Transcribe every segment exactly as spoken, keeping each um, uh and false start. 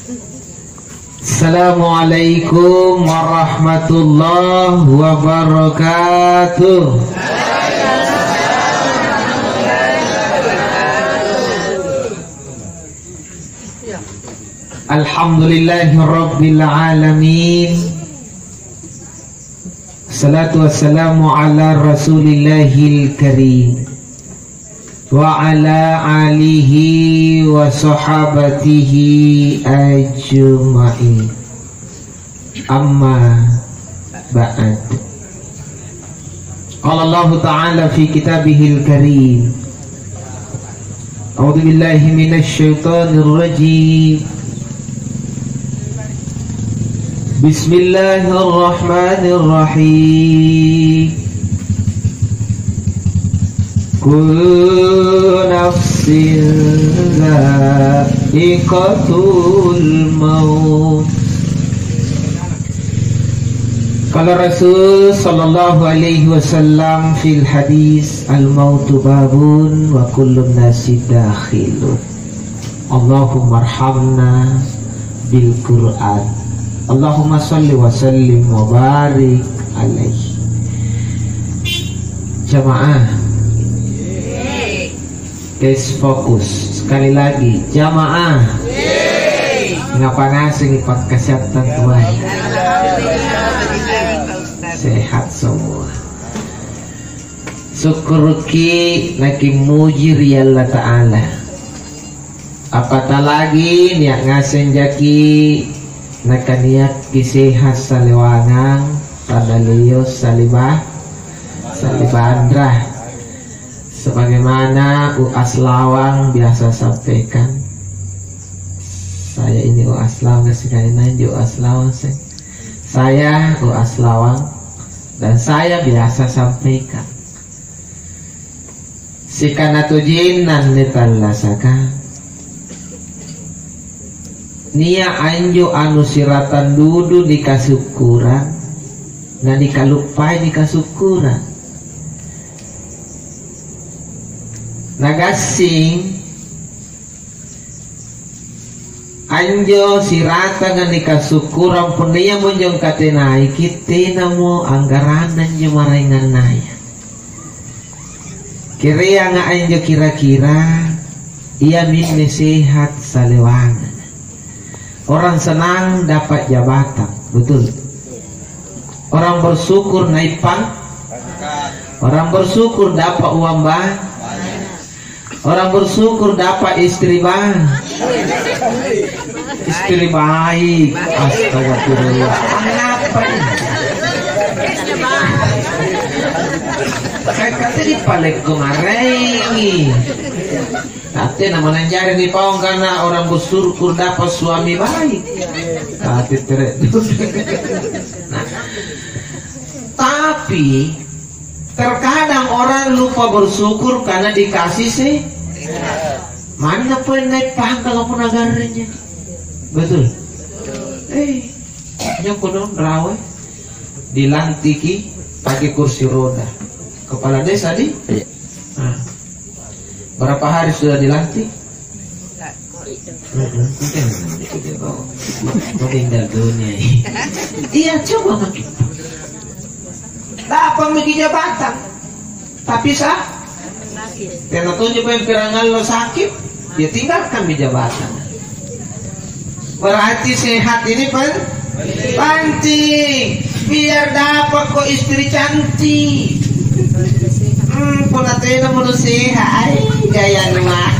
Assalamualaikum warahmatullahi wabarakatuh. Alhamdulillahi rabbil alamin. Salatu wassalamu ala rasulillahil karim wa ala alihi wa sahabatihi ajma'in. Amma ba'd. Qala Allah Ta'ala fi kitabihil karim. A'udzu billahi minasy syaithanir rajim. Bismillahirrahmanirrahim. Kullu nafsin dha'iqatul maut. Qala Rasul sallallahu alaihi wasallam fil hadis al-mautu babun wa kullu nasi dakhilun. Allahumma arhamna bil Qur'an. Allahumma salli wa sallim wa barik alaihi. Jamaah, guys, fokus sekali lagi. Jamaah, ngapa ngasih pak kesehatan tuan? Sehat semua. Syukur ki lagi muji Allah Ta'ala. Apatah lagi niat ngasih jaki naka niat kisehat saliwangang padalios salibah salibandra, sebagaimana Uas Lawang biasa sampaikan. Saya ini Uas Lawang sekali nanti Uas Lawang sih. Saya Uas Lawang dan saya biasa sampaikan sikana tujinan nitalasaka nia anjo anu siratan dudu di kasukuran na dikalupai di kasukuran nagasing anjo siratan na di kasukuran pun dia munjong katenai kita mo anggaranan jo marengan naya kira nga anjo kira-kira ia minne sehat salewangan. Orang senang dapat jabatan, betul. Orang bersyukur naik pang, orang bersyukur dapat uang banyak, orang bersyukur dapat istri banyak, istri baik. Astagfirullah. Apa ini? Kayak kata di palek kemarin. Tapi namanya jari di pawang karena orang bersyukur dapat suami baik. Tapi terus. Nah, tapi terkadang orang lupa bersyukur karena dikasih sih. Mana pun naik pangkal pun agarnya. Betul. Eh, yang kodong rawe dilantiki pakai kursi roda. Kepala desa di. Nah. Berapa hari sudah dilantik? Meninggal dunia. Iya, coba makin. Dapat megi jabatan, tapi sah. Karena tunjuk pemperangan lo sakit, dia tinggalkan di jabatan. Berarti sehat ini pen penting, biar dapat kok istri cantik. Hmm, pun atena manusia, ay, gaya nama.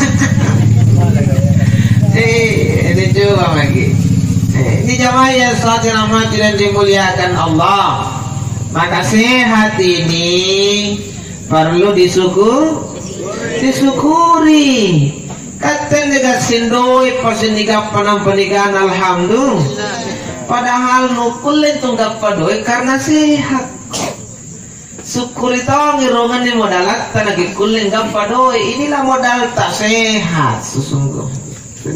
Eh, ini juga lagi. Eh, ini jamaah yang salat dirahmati dan dimuliakan Allah. Maka sehat ini perlu disyukur, disyukuri. Kata negara sindoi pasti nigap panam pernikahan alhamdulillah. Padahal nukul itu nggak padoi karena sehat. Syukur itu ngirongan di modal tanah kuling gampang doi. Inilah modal tak sehat sesungguhnya.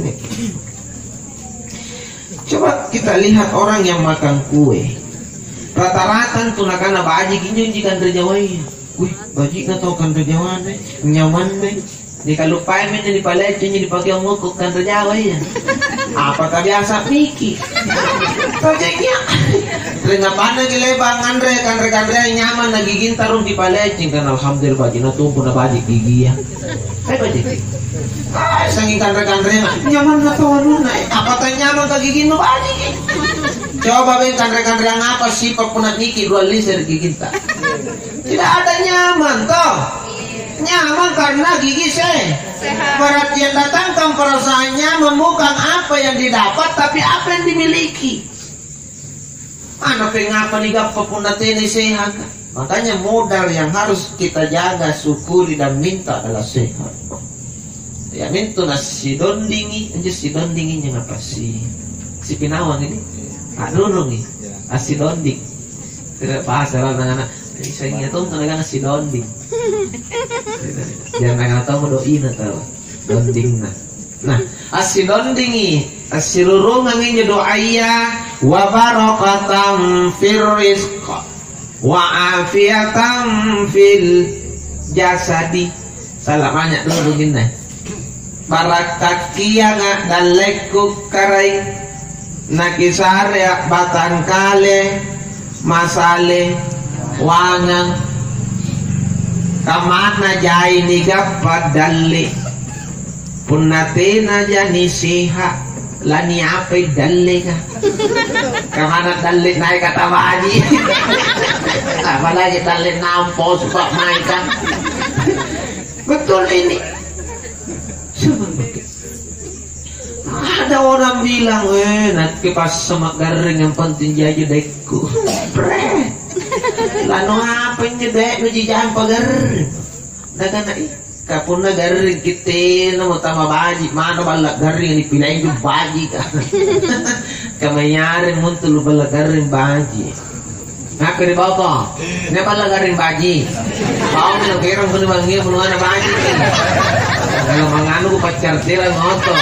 Coba kita lihat orang yang makan kue. Rata-rata tuh nakana baji kinjung jika terjawai. Wih, baji nggak tahu kan terjawai, nyaman deh. Di kalupai men di palet jadi dipakai ngukuk kan terjawai ya. Apa tak biasa mikir tojeknya ringa pandang gilebang andre kandre kandre nyaman na gigin tarong di palecing kan alhamdulillah bagi na tumpo na bagi gigi ya ay bagi ay sanging kandre kandre nyaman na to ano na apa tak nyaman ka gigin no bagi coba ben kandre kandre ang apa sifat punat niki dua liser gigin tak tidak ada nyaman toh nyaman karena gigi sehat. Berat yang datangkan perasaannya membukan apa yang didapat tapi apa yang dimiliki. Mana pengapa nih gapa pun ini sehat. Makanya modal yang harus kita jaga, syukuri dan minta adalah sehat. Ya minta nasi dondingi, aja si dondingi yang apa sih? Si pinawang ini, aduh nih, nasi donding. Tidak bahasa lah anak-anak. Saya ingat tuh tenaga nasi donding. Jangan nggak tahu doi na tahu donding na. Nah, asi dondingi, asi lurungan ini doaya wa barakatan fir rizq wa afiatan fil jasadi. Salah banyak lurungin na. Barakat kia nga dalekuk karay nakisarya batang kale masale wangang kamana jai niga padalli punnatina jani siha lani ape dalli ka kamana dalli naik kata baji apalagi dalli nampos pak mainkan betul ini ada orang bilang eh nanti pas semak garing yang penting jaja dekku bre lano apa nyedek nu jijan pagar daga na kapun na garing kita na mo tama baji mano balak garing dipilay yung baji ka kamayarin mo tulo balak garing baji nga kiri ba to nga balak garing baji bao mo nagkirang ko ni mangi mo na baji kalau mangano ko pacartira ngoto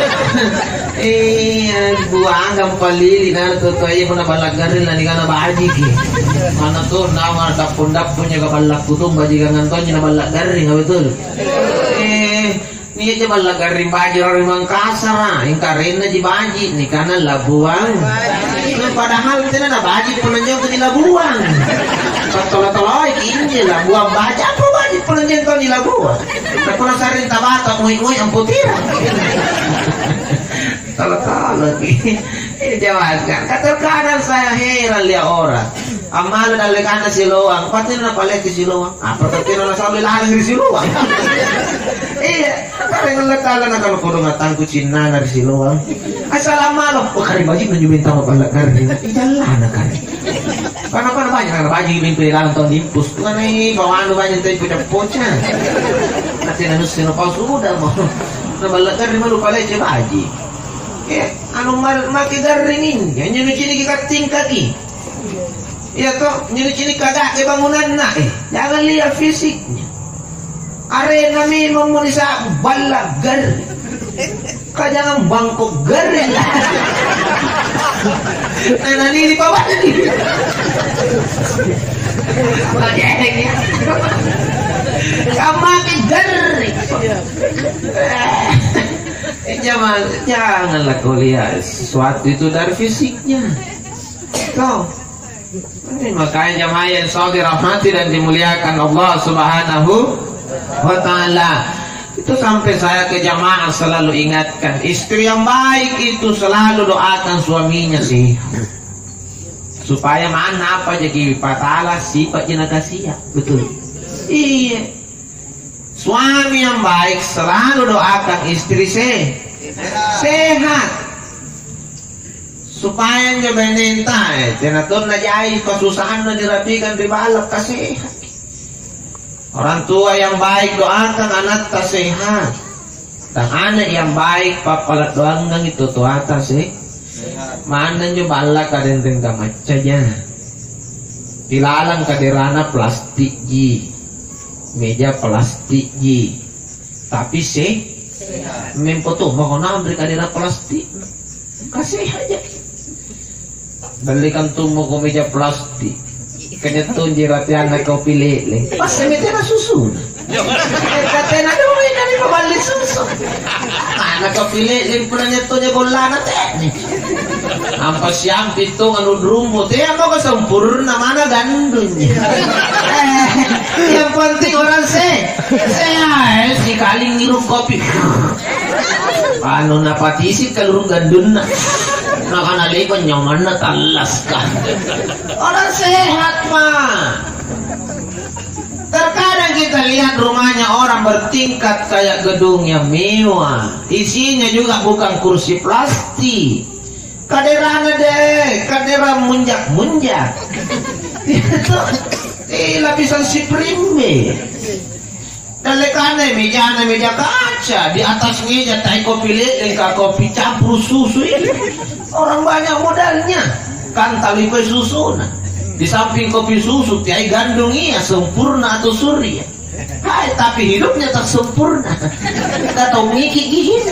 eh buang gam palili na to to ay mo na balak garing na ni kana baji ki mana tuh nama dapun dapun jaga balak kutung baji gangan tuh nyana balak garing betul eh ni aja balak garing baji orang Mangkasar ah yang karena di baji ni karena labuang padahal tidak ada baji penanjang ke di labuang tolong-tolong ini labuang baji apa baji penanjang ke di labuang tak pernah sering tabata mui-mui amputira tolong-tolong lagi ini jawabkan kadang saya heran lihat orang amal dalam kana siluang pati na palet si siluang apa tapi na sabi lalang di siluang iya karena ngatala na kalau kudu ngatang ku cinna na di siluang assalamualaikum kari baji menjuminta mapalak kari ijalan na kari karena apa banyak na baji mimpi lalang tahun dimpus kan ini bawaan banyak tayo pucap-pucap nanti na sino pa sudah mo na balak kari malu palet si baji eh anu makigaringin yan yun chini kikating kaki. Iya toh, nyeri-nyeri kagak ke bangunan na eh. Jangan lihat fisiknya. Arena memang menisa balak gar. Kau jangan bangkok gar lah. Nah, ini di bawah ni. Lagi kamu makin gar. Eh, jangan, janganlah kau lihat sesuatu itu dari fisiknya. Kau. Ini makanya jamaah yang selalu dirahmati dan dimuliakan Allah Subhanahu wa ta'ala. Itu sampai saya ke jamaah selalu ingatkan, istri yang baik itu selalu doakan suaminya sih, supaya mana apa jadi patala sifat jenaka siap. Betul. Iya. Suami yang baik selalu doakan istri se sehat. Supaya nyo benenta eh tinatun na jai pasusahan na dirapikan di balap kasi orang tua yang baik doakan anak tak sehat dan anak yang baik papalat doang nang itu tua atas eh mana nyo balak kadang-kadang kamacaja dilalang kadirana plastik ji meja plastik ji tapi sih mempo tuh mau nambri kadira plastik kasih aja balikan tumo ko meja plastik kanya tun jiratian na kau pilih le pas semete na susu katena do may nani pabalik susu nakapili limpunan niya to niya bola na teknik. Ampas siyang pitong anu rumput. Eh, mo ka sempurna mana gandun niya. Eh, yang penting orang se. Saya si kaling ngirum kopi. Paano napatisit kalurong gandun na. Nakanalipan nyaman na talas ka. Orang sehat mah. Terkadang kita lihat rumahnya orang bertingkat kayak gedungnya mewah. Isinya juga bukan kursi plastik. Kaderana deh, kadera munjak-munjak. Itu eh, lapisan si prime. Dan lekane meja meja kaca, di atas meja tai kopi lengkap kopi campur susu ini. Orang banyak modalnya. Kan tali susu nah. Di samping kopi susu tiai gandung iya sempurna atau surya. Hai, tapi hidupnya tak sempurna. Kita tahu mikir gini.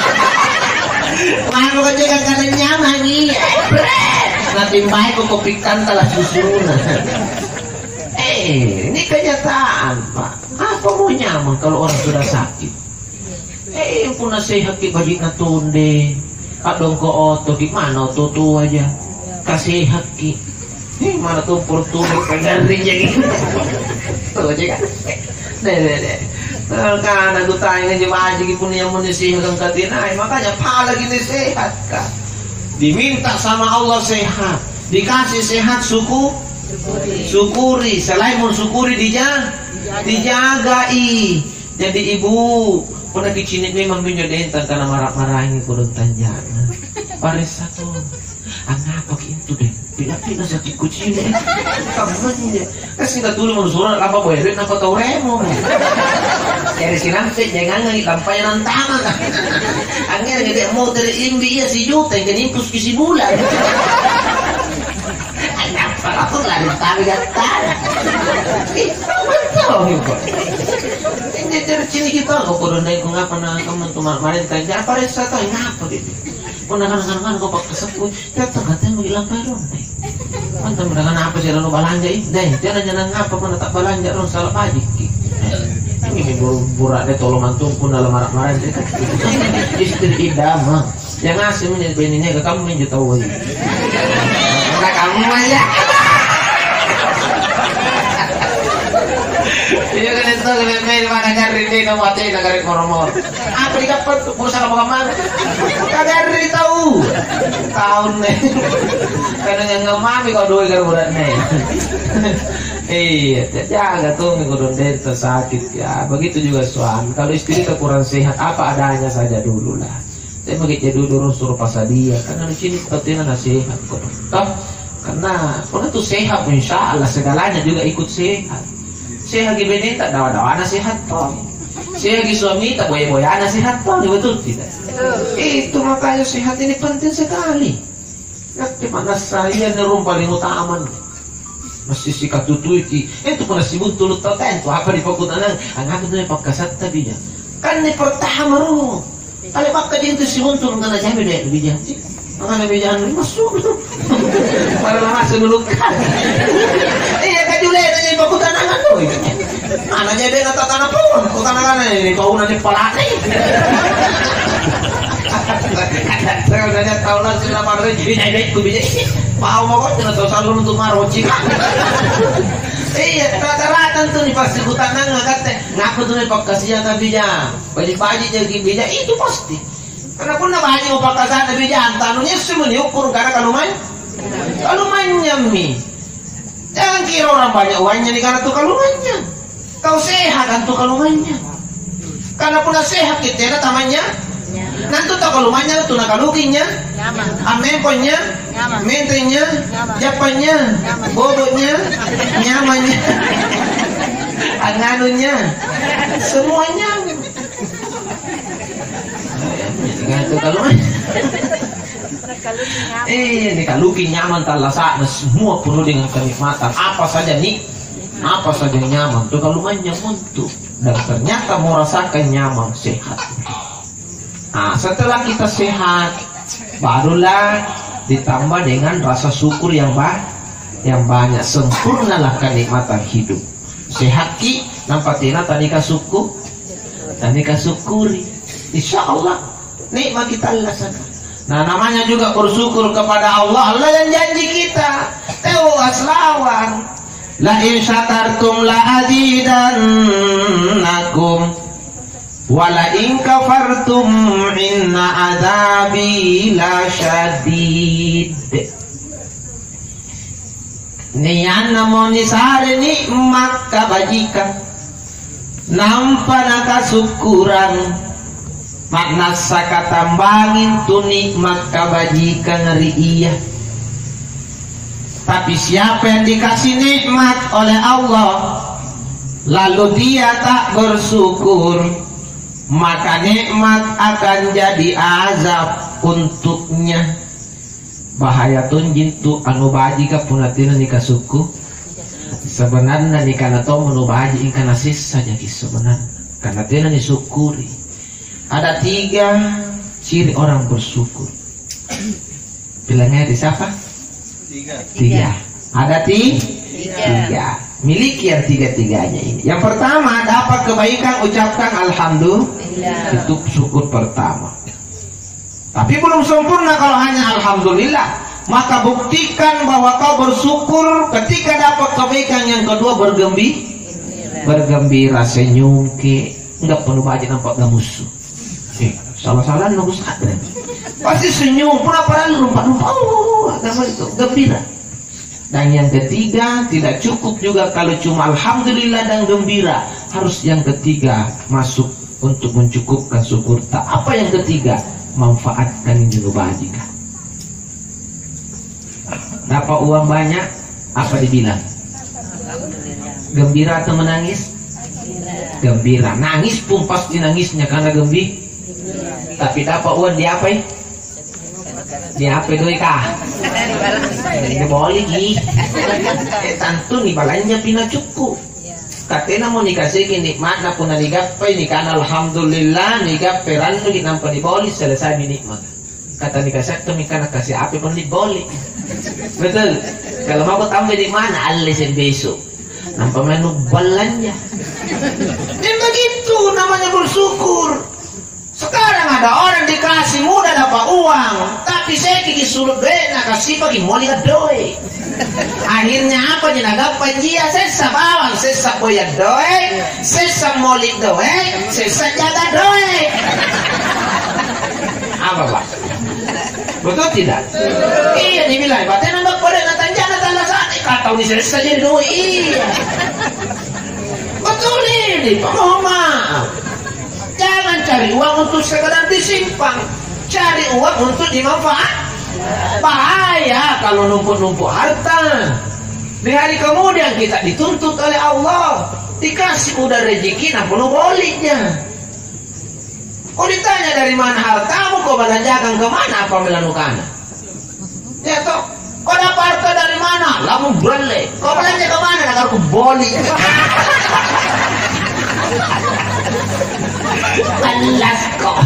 Mau kerja karena nyaman iya. Nanti baik kok kopi kantal susu. Eh, ini kenyataan Pak. Apa mau nyaman kalau orang sudah sakit? Eh, punah sehat ki bagi natunde. Kadang ko oto gimana oto tu aja. Kasih haki. Eh, mana tuh portunik kagari jadi. Tuh aja kan. Deh deh deh. Karena aku tanya aja aja pun yang mau sehat kan katinai, makanya pala gini sehat kan. Diminta sama Allah sehat, dikasih sehat suku, syukuri. Selain mau syukuri dijaga, dijagai. Jadi ibu pernah dicinit memang menjadi entar karena marah-marahin kurang tanjana. Paris satu, apa itu deh. Tidak-tidak sakit kucing deh. Kamunya kasih kita dulu menurut apa boleh duit apa tahu remo. Dari sini nanti jangan ngani lampai nantangan. Angin gede mau dari imbi ya si juta yang nimpus kisi bulan. Apa aku lah ditarik gatal. Betul kok. Ini dari sini kita kok kudu naik ngapa na kamu kemarin tanya apa resata ngapa gitu. Kung nakanang-kanang ko pagkasapun, kaya tagatan mo ilang pero. Mantap mo na apa sila no balanja eh. Dahil, diyan na niya na nga pa kung natak balanja ron sa lapajik. Ini bura-bura na tolong antung po na lamarak-maran. Istri idama. Yang ngasih mo niya, benin niya, kakamu niya tahu. Kakamu aja. Iya kan itu kan main mana cari di nomor teh negara koromor. Apa didapat berusaha apa kemana? Kagak tahu. Tahun nih. Karena yang ngemami kau dua kali bulan nih. Iya, jaga tuh minggu denda sakit ya. Begitu juga suami. Kalau istri kurang sehat apa adanya saja dulu lah. Saya begitu dulu suruh pasal dia. Karena di sini sepertinya nggak sehat kok. Toh, karena kalau itu sehat, insya Allah segalanya juga ikut sehat. Saya lagi bini tak dawa-dawa anak sehat toh. Saya lagi suami tak boya-boya anak sehat toh. Betul tidak? Itu makanya sehat ini penting sekali. Nanti mana saya nerung paling utama. Masih sikat tutui ki. Itu pernah sibuk tulut toten tuh apa di pokok anak. Angkat itu yang pakasat tapi ya. Kan ini pertama roh. Kalau pakai dia itu sibuk turun karena jamin deh lebih janji. Mengenai bijan masuk. Para masuk dulu kan. Iya kan juga ada yang baku tanangan tuh. Anaknya dia nggak tanah pun, baku tanangan ini kau nanti pelani. Saya udah tahu lah sudah marah jadi jadi ku bijak. Mau mau kok jangan tahu selalu untuk maroci. Iya rata-rata tuh nih pasti ku tanangan kata ngaku tuh nih pakasian tapi ya baju-baju jadi bijak itu pasti. Karena pun nak bahagia mau pakai sana bijak tanunya semua diukur karena kalau main kalau mainnya mi jangan kira orang banyak uangnya nih karena tuh kalau mainnya kau sehat kan tuh kalau mainnya karena pun sehat kita ada tamanya nanti tuh kalau mainnya tuh nak kalukinya amemponya mentenya japannya bobotnya nyamannya anganunya semuanya. Itu kalau eh ini kaluki nyaman talasa semua penuh dengan kenikmatan apa saja nih apa saja nyaman tuh kalau mainnya untuk dan ternyata mau rasakan nyaman sehat. Nah setelah kita sehat barulah ditambah dengan rasa syukur yang banyak yang banyak sempurnalah kenikmatan hidup sehat ki nampak tina tadi kasuku tadi kasukuri insya Allah nikmat kita rasakan. Nah, namanya juga bersyukur kepada Allah. Allah yang janji kita tewas lawan, la in syakartum la azidannakum wa la in kafartum inna adzabi la syadid. Niyan namo nisare nikmat kabajikan nampa nakasukuran makna sakatambangin tu nikmat kabajikan riiyah. Tapi siapa yang dikasih nikmat oleh Allah lalu dia tak bersyukur, maka nikmat akan jadi azab untuknya. Bahaya tunjin tu anu baji ka punatina nikah suku sebenarnya nikah nato anu baji ingkana sisa saja sebenarnya karena tina disyukuri. Ada tiga ciri orang bersyukur. Bilangnya di siapa? Tiga. Tiga. Ada ti? Tiga. Tiga. Miliki yang tiga-tiganya ini. Yang pertama, dapat kebaikan, ucapkan alhamdulillah. Itu syukur pertama. Tapi belum sempurna kalau hanya alhamdulillah. Maka buktikan bahwa kau bersyukur ketika dapat kebaikan. Yang kedua, bergembira. Bergembira, senyum ke. Enggak perlu aja nampak gak musuh. Eh, salah-salah nunggu sadar. Pasti senyum, pura-pura lupa-lupa. Oh, agama itu gembira. Dan yang ketiga, tidak cukup juga kalau cuma alhamdulillah dan gembira. Harus yang ketiga masuk untuk mencukupkan syukur. Tak apa yang ketiga? Manfaatkan yang juga bahagia. Dapat uang banyak, apa dibilang? Gembira atau menangis? Gembira. Nangis pun pasti nangisnya karena gembira. Tapi dapat uang di apa? Di apa doi kah? Ini boleh gi. Eh tentu nih balanya pina cukup. Katena mau dikasih nikmat na pun digapai nikah alhamdulillah nikah peran tu nampak diboli selesai nikmat. Kata dikasih tu nikah nak kasih apa pun diboli. Betul. Kalau mau tambah di mana alis yang besok. Nampak menu balanya. Dan begitu namanya bersyukur. Sekarang ada orang dikasih mudah dapat uang, tapi saya kiki suruh bena kasih bagi moli doe. Akhirnya apa dinaga panjia sesa bawang, sesa boya doe, sesa moli doe, sesa jaga doe. Apa pak? Betul tidak? Iya dibilang, batin nambah pada natanjana talasan, kata ini sesa jadi doe. Iya. Betul ini Pak Muhammad. Jangan cari uang untuk sekedar disimpan, cari uang untuk dimanfaat. Bahaya kalau numpuk-numpuk harta. Di hari kemudian kita dituntut oleh Allah, dikasih udah rezeki, nah penuh boliknya. Kau ditanya dari mana hartamu, kau belanjakan kemana, apa melanukan? Ya toh, kau dapat harta dari mana? Lamu berle. Kau belanja kemana? Agar aku bolik. Alas kok.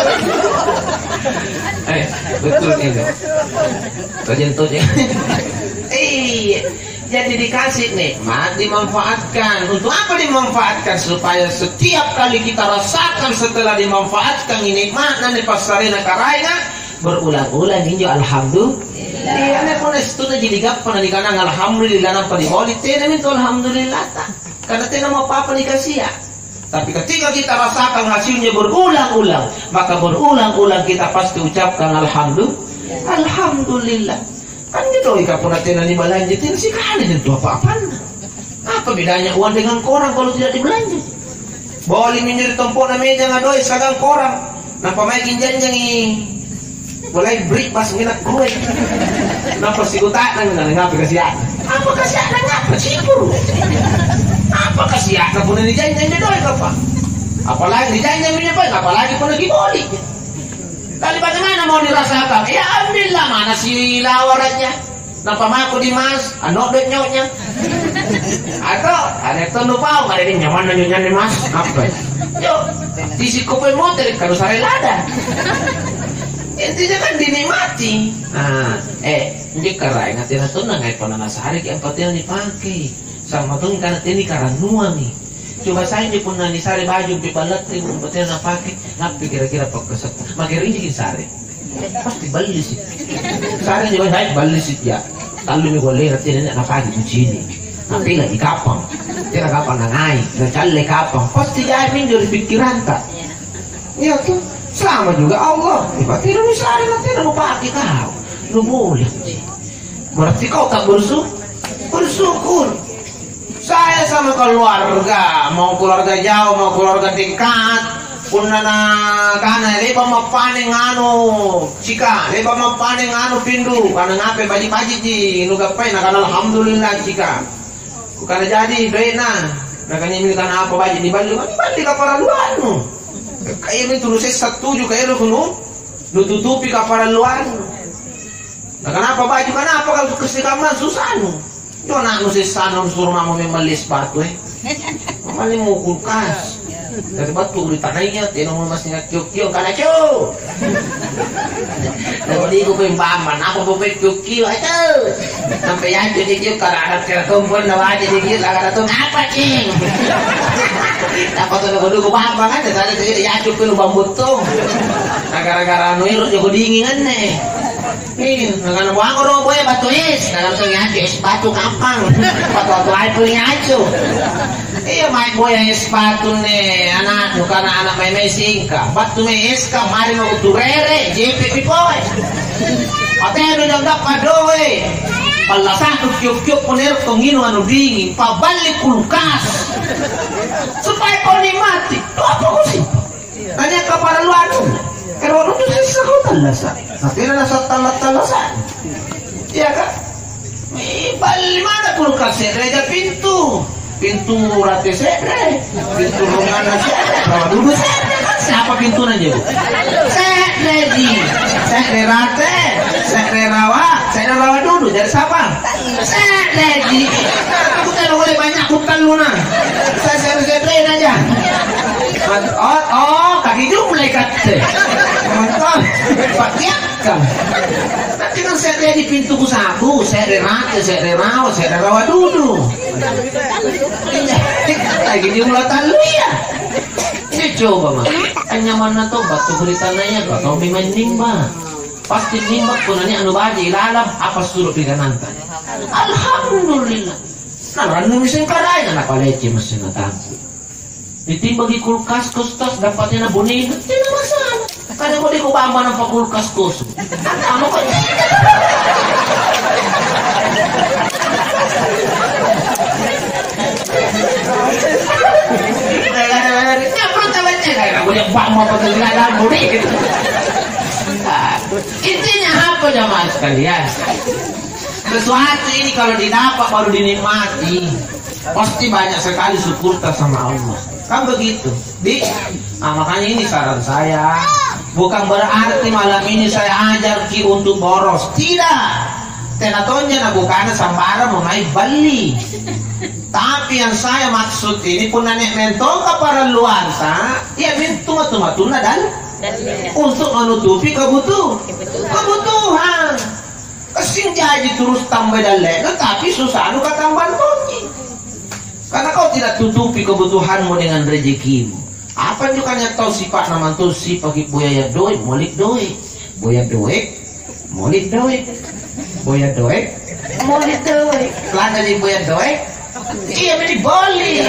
Eh, betul ini. Terjentuhnya. Iya. Jadi dikasih nikmat, dimanfaatkan. Untuk apa dimanfaatkan? Supaya setiap kali kita rasakan setelah dimanfaatkan ini nikmat nanti pasarina karainya berulang-ulang injo alhamdulillah. Iya, nek pun itu jadi gampang di kanang alhamdulillah nampak di bawah tena itu alhamdulillah tak. Karena tena mau apa dikasih ya. Tapi ketika kita rasakan hasilnya berulang-ulang, maka berulang-ulang kita pasti ucapkan alhamdulillah. Alhamdulillah. Kan gitu ika pun tena di belanja tena sih kan itu apa-apaan. Apa bedanya uang dengan koran kalau tidak dibelanja? Boleh menjadi tempur na meja ngadoi sagang koran. Napa may ginjanjang i boleh break pas minat gue. Napa si utakan na ngapa kasihan? Apa kasihan ngapa sipur? Apa kasihan pun ni janjang doi apa? Apalagi dijanjang minyak apa? Apalagi pun lagi boleh. Lalu bagaimana mau dirasakan? Ya alhamdulillah mana si lawarannya? Napa mako di mas? Ano dek nyoknya? Atau ada itu lupa ada di nyaman nyonya di mas? Apa? Yo, di si kopi motor kalau sare lada. Intinya kan dinikmati. Nah, eh, jika rai nanti nanti nang ngai pernah nasari yang penting dipakai. Sama tuh karena ini karena nuang nih. Coba saya di pun nani sare baju di balat ni betul nak pakai, ngapi kira-kira pakai set. Makin ini sare. Pasti beli sih. Sare juga saya beli sih ya. Kalau ni boleh nanti nak pakai di sini. Nanti lagi kapang. Kira kapang nangai, ngecale kapang. Pasti jadi minjol pikiran tak. Ya tuh, sama juga Allah. Berarti lu sare nanti mau pakai kau. Lu boleh. Berarti kau tak bersyukur. Bersyukur. Saya sama keluarga, mau keluarga jauh, mau keluarga dekat, pun nana kana leba mapaning anu cika, leba mapaning anu pindu, karena ngape baji-baji ji, nu gapai nak alhamdulillah cika. Bukan jadi bena, nakanya milikan apa baji di Bali, di Bali kapara luar. Kayak ini terus satu juga itu kuno, nu tutupi kapara luar. Nah kenapa baju, kenapa kalau kesikaman susah nu? Yo nak nusi sana suruh mama membeli sepatu eh. Mama ni mau kulkas. Dari batu di tanahnya, tiada mau masih nak kiok-kiok karena kiok. Jadi aku pembaman, aku mau kiok-kiok aja. Sampai yang jadi kiok karena ada kira kumpul nawa jadi kiok karena tu apa cing? Dapat tu aku dulu bambang kan, tadi jadi ya cukup lu bambut tu. Gara-gara nuirus aku dingingan nih. Ih, dengan buang orang boleh batu es, dalam tengah es batu kampang, batu-batu air punya acu. Iya, main boy es batu nih, anak bukan anak main mesingka, batu es ka, mari mau turere, J P P boy. Atau yang dapat doe, palasan tu kiuk-kiuk puner tongino anu dingin, pabalik kulkas, supaya kau nikmati. Tuh apa kau sih? Tanya kepada luar tu. Kalau orang itu sisa kau talasan, nanti ada nasa talat-talasan, ya kan? Balik mana kulkas serre pintu, pintu rati serre, pintu rumah serre, bawa dulu serre kan? Siapa pintu aja bu? Serre di, serre rate, serre rawa, serre rawa dulu dari siapa? Serre di, bukan boleh banyak hutan luna, saya serre serre aja. Oh, oh, kaki jumlah kata. Mantap, pakai nanti kan saya di pintu ku sabu, saya rata, saya rawa, saya rawa dulu. Lagi jumlah talu ya. Ini coba mah, nyaman na to, batu berita nanya, kau memang nimba. Pasti nimba punanya anu baji, lalam apa suruh pigananta. Alhamdulillah. Nah, ranu mesin karai, anak palece mesin natampu. Ditimbang di kulkas kustos dapatnya na bunin, tidak masalah. Kadang mau dikubamba ng pakulkas kus. Ano ko? Intinya apa jamaah sekalian? Sesuatu ini kalau didapat baru dinikmati, pasti banyak sekali syukur sama Allah. Kan begitu, di, nah, makanya ini saran saya. Bukan berarti malam ini saya ajar ki untuk boros, tidak. Tenatonya na bukan sambara memai beli. Tapi yang saya maksud ini pun nenek mentong para luansa, ya mentung matuna dan untuk menutupi kebutuhan. Kebutuhan. Kesing jadi terus tambah dalek, tapi susah nu katamban kunci. Karena kau tidak tutupi kebutuhanmu dengan rezekimu. Apa juga yang tahu sifat nama tu si pakai boya doik, molik doik, boya doik, molik doik, boya doik, molik doik. Kelana di boya doik, iya beli boli.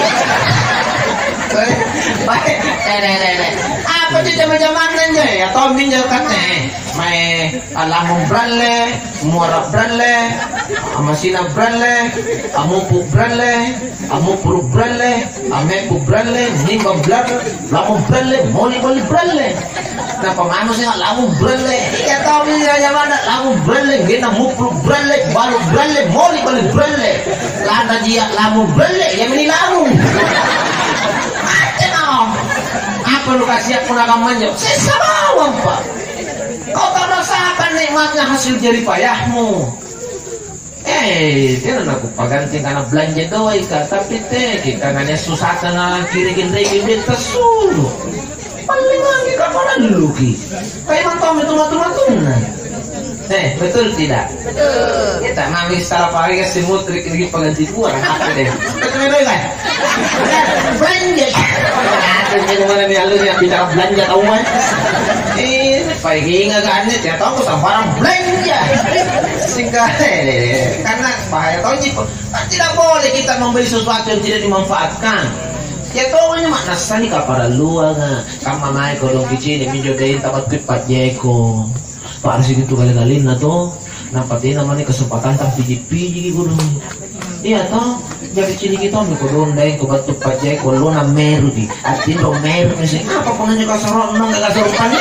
Baik, apa tu zaman-zaman aja ya? Kau minjau katanya, mai alamun branle, muara branle, amasina branle, amupu branle, amupuru branle, amepu branle, nimba branle, lamun branle, moli moli branle. Nah penganu sih lamun branle, ya tahu ni zaman lamun branle, gina mupuru branle, baru branle, moli moli branle. Lada dia lamun branle, ya meni lamun. Apa lu kasih aku nak manja? Saya sama pak. Kau tak rasakan nikmatnya hasil jerih payahmu. Eh, dia nak aku paganting karena belanja doai ka, tapi teh kita nanya susah karena kiri-kiri kiri tersulu. Paling lagi kapan dulu ki? Kayak mantau itu matu-matu nah. Eh, betul tidak? Betul. Kita mami salah pagi ke semut trik lagi pengganti buah apa deh? Betul betul kan? belanja. Akhirnya kemana nih halus yang bicara belanja tahu kan? Ini pagi nggak ganit ya tahu kita barang belanja. Sehingga karena bahaya tahu sih tidak boleh kita membeli sesuatu yang tidak dimanfaatkan. Ya tahu ini makna sani kepada luar kan? Kamu naik kalau kicin ini jodohin tempat pipat jeko. Pak harus gitu kali-kali na tuh. Nampatin namanya kesempatan tak piji-piji gitu. Iya toh, jadi cini kita nih kudu ndai ku batu pajai ku lu na meru di. Artin ro meru ni apa pun aja kasar nang kasar pani.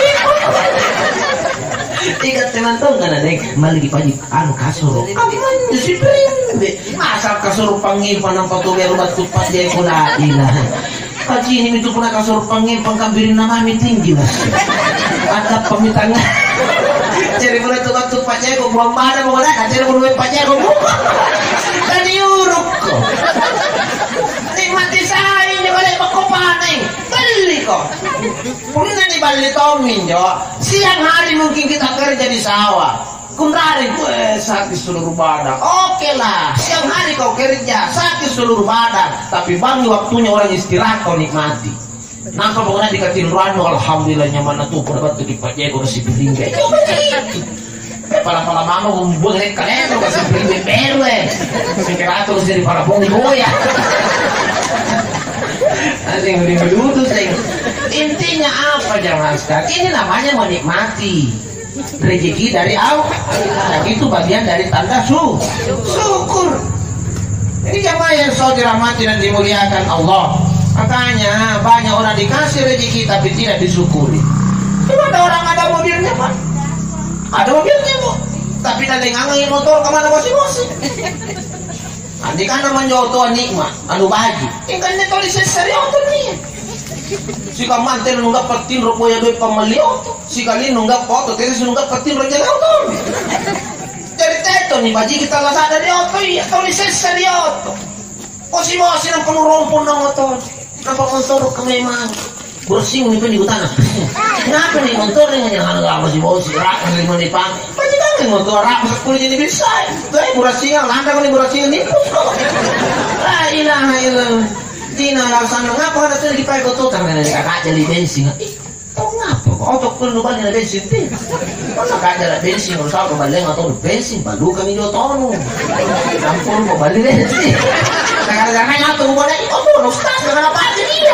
Tiga teman tuh kan ada mali di pagi anu kasur. Aman disiplin. Asal kasur pangi panang patu meru batu pajai ku la ilah. Kaji ini itu pun kasur pangi pangkambirin nama mi tinggi lah. Ada pemitangan. Jadi mulai tukang-tukang pajak kok belum ada mau ada jadi mulai pajak kok kan diuruk kok nikmati saya ini balik pakopaneng beli kok punya di balik tomin jo siang hari mungkin kita kerja di sawah kumrari gue sakit seluruh badan oke lah siang hari kau kerja sakit seluruh badan tapi bagi waktunya orang istirahat kau nikmati. Nah kalau pokoknya dikatin rano alhamdulillah nyaman tuh pada waktu dipajai kau kasih piring kayak itu begitu. Pala-pala mama kumpul nih kalian kau kasih piring baru eh. Sekira tuh dari para bong goya. Asing udah duduk sing. Intinya apa jangan sekali ini namanya menikmati rezeki dari Allah. Itu bagian dari tanda su syukur. Ini jamaah yang saudara dirahmati dan dimuliakan Allah. Makanya banyak orang dikasih rezeki tapi tidak disyukuri. Cuma ada orang ada mobilnya pak, ada mobilnya bu, tapi ada yang ngangin motor kemana masing-masing. Nanti kan namanya auto nikmat, anu bagi. Ikan ini tulis seri auto nih. Si kamantel nunggak petin rupiah dua pembeli auto, si kali nunggak auto, terus nunggak petin rupiah auto. Jadi teto nih baji kita lah dari auto ya, tulis seri auto. Posisi yang penuh rumpun nang motor. Kenapa motor kememang bersih nih di hutan? Kenapa nih motor nih jangan nggak masih bau sih rak masih mau dipakai? Pasti kan nih motor rak masuk kulit jadi bisa. Tapi burasinya landa kan burasinya nih. La ilaha illallah. Dina laksana ngapa ada tuh dipakai kau tuh karena kakak jadi bensin. Kau ngapa? Kau tuh perlu balik ada bensin tuh. Kau nak ada bensin harus aku balik atau bensin baru kami jual tonu. Ampun mau balik bensin. Kadang-kadang ngatur boleh itu tuh ustaz dengan apa aja dia.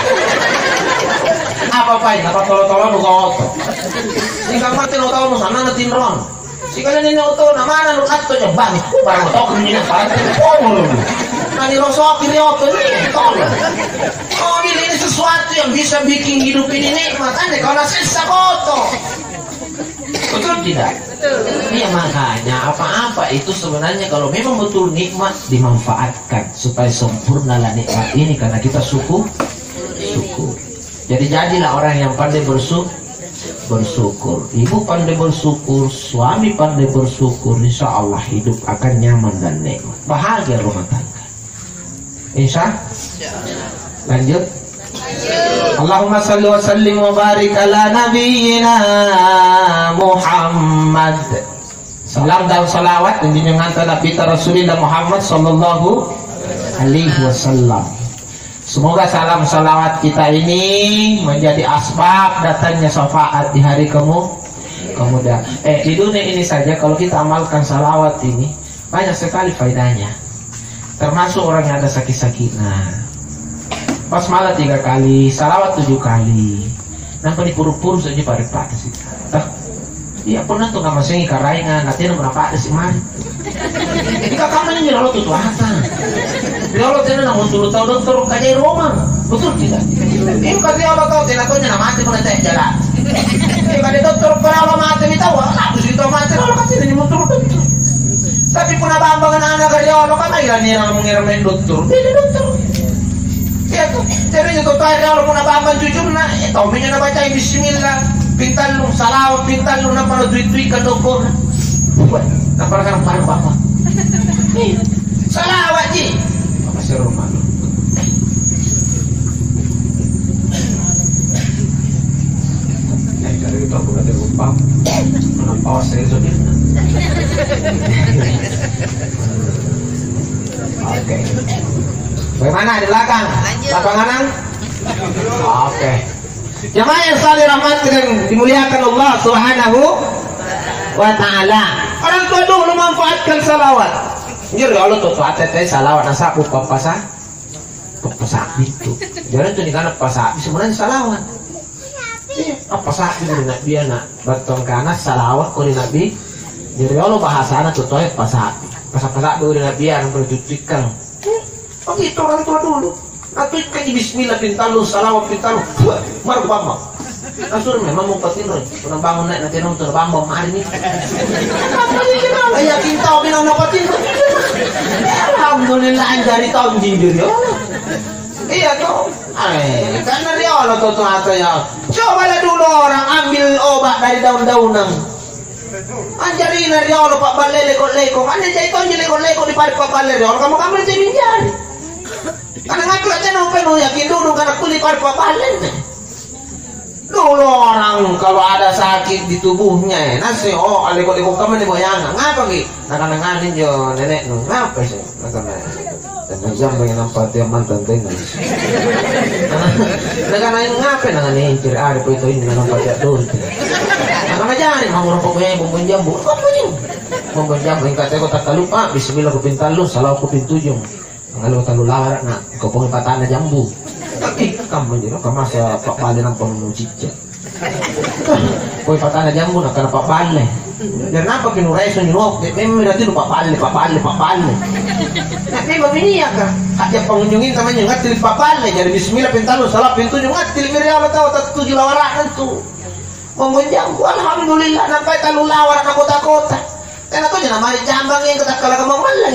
Apa-apa apa tolong-tolong buka auto. Si kamar tino tahu nu sana natin ron. Si kalian ini auto na mana lu atto nya bang. Barang auto kun ni pa. Oh. Nani rosok ini auto ni tolong. Oh ini sesuatu yang bisa bikin hidup ini nikmat. Ane kalau sisa auto. Betul tidak? Iya makanya apa-apa itu sebenarnya kalau memang betul nikmat dimanfaatkan supaya sempurnalah nikmat ini karena kita syukur syukur. Jadi jadilah orang yang pandai bersyukur bersyukur. Ibu pandai bersyukur, suami pandai bersyukur, insya Allah hidup akan nyaman dan nikmat. Bahagia rumah tangga. Insya lanjut. Allahumma salli wa sallim wa barik ala nabiyyina Muhammad. Salam dan salawat junjungan Nabi Rasulullah Muhammad sallallahu alaihi wasallam. Semoga salam salawat kita ini menjadi asbab datangnya syafaat di hari kamu kemudian. Eh di dunia ini saja kalau kita amalkan salawat ini banyak sekali faedahnya. Termasuk orang yang ada sakit-sakit. Nah, pas malah tiga kali, salawat tujuh kali. Nampak di puru-puru saja pada pada sih. Iya pernah tuh nggak masih ngikaraingan, nanti nomor apa ada sih mari. Jika kamu ini kalau tuh tuatan, kalau tidak namun dulu tahu dokter kaji Roma, betul tidak? Ini kasih Allah tahu tidak tahu nama mati pun nanti jalan. Ini kasih dokter pernah mati ini tahu, aku sih tahu mati kalau kasih ini motor betul. Tapi pun apa ambangan anak dari Allah kan akhirnya nih yang mengiramin dokter, ini dokter. Ya tuh, jadi itu tadi kalau pun apa amban cucu na, itu minyak baca Bismillah. Pintal lu salawat pintal lu napar duit-duit ke dokter. Buat napar kan par bapak. Nih, salawat ji. Apa sih rumah lu? Ya dari itu aku udah lupa. Apa saya sudah. Oke. Bagaimana di belakang? Belakang kanan? Oke. Jamaah yang saleh rahmat dan dimuliakan Allah Subhanahu wa taala. Orang tua dulu manfaatkan salawat. Jadi Allah tuh tuh salawat nasa aku pasah. Pasah itu. Jangan tuh dikana pasah sebenarnya salawat. Apa sah itu Nabi anak batong kana salawat ko Nabi. Jadi Allah bahasana tuh tuh pasah. Pasah-pasah dulu Nabi yang berjudikan. Oh gitu orang tua dulu. Atau kaji bismillah pintalu salawat pintalu mar bama. Asur memang mau patinron. Pernah bangun naik nanti nonton bamba hari ini. Apa ini kenapa yakin tahu bilang mau patinron? Alhamdulillah anjari tahun jindir ya. Iya toh. Eh, karena dia Allah tuh tuh ya. Cobalah dulu orang ambil obat dari daun-daunan. Anjari dari Allah pak balele kok leko. Ane jadi kau jadi kok leko di parit pak balele. Allah kamu kamu jadi minjari. Karena ngaku aja nopo no yakin dulu karena kulit parit pak balele. Dulu orang kalau ada sakit di tubuhnya, nasi oh leko-leko kamu nih boyang. Ngapa ki? Nakang-nakangin jo nenek no. Ngapa sih? Nakang dan jam pengen nampak dia mantan tenang. Nakang-nakangin ngapa nanganin ciri ada itu ini nampak dia dulu. Karena jangan mau orang pokoknya bumbun jambu, apa nih? Bumbun jambu yang katanya kau tak lupa, bismillah aku pintar lu, salah aku pintu jung. Kalau tak lu lawar nak, kau pengen patahnya jambu. Eh, kamu jadi kamu masih pak balik nampak menucica. Kau patahnya jambu nak karena pak balik. Dan apa kini reso ni nuok, memang berarti lu pak balik, pak balik, pak balik. Nah, memang ini ya kan? Ada pengunjungin namanya ngatil pak balik, jadi bismillah pintar lu, salah pintu jung ngatil miri Allah tahu tak tujuh lawaran tu. Membenjambu, alhamdulillah nampai talu lawar anak kota-kota. Karena kau jangan mari jambang yang ketak kalau kamu malah.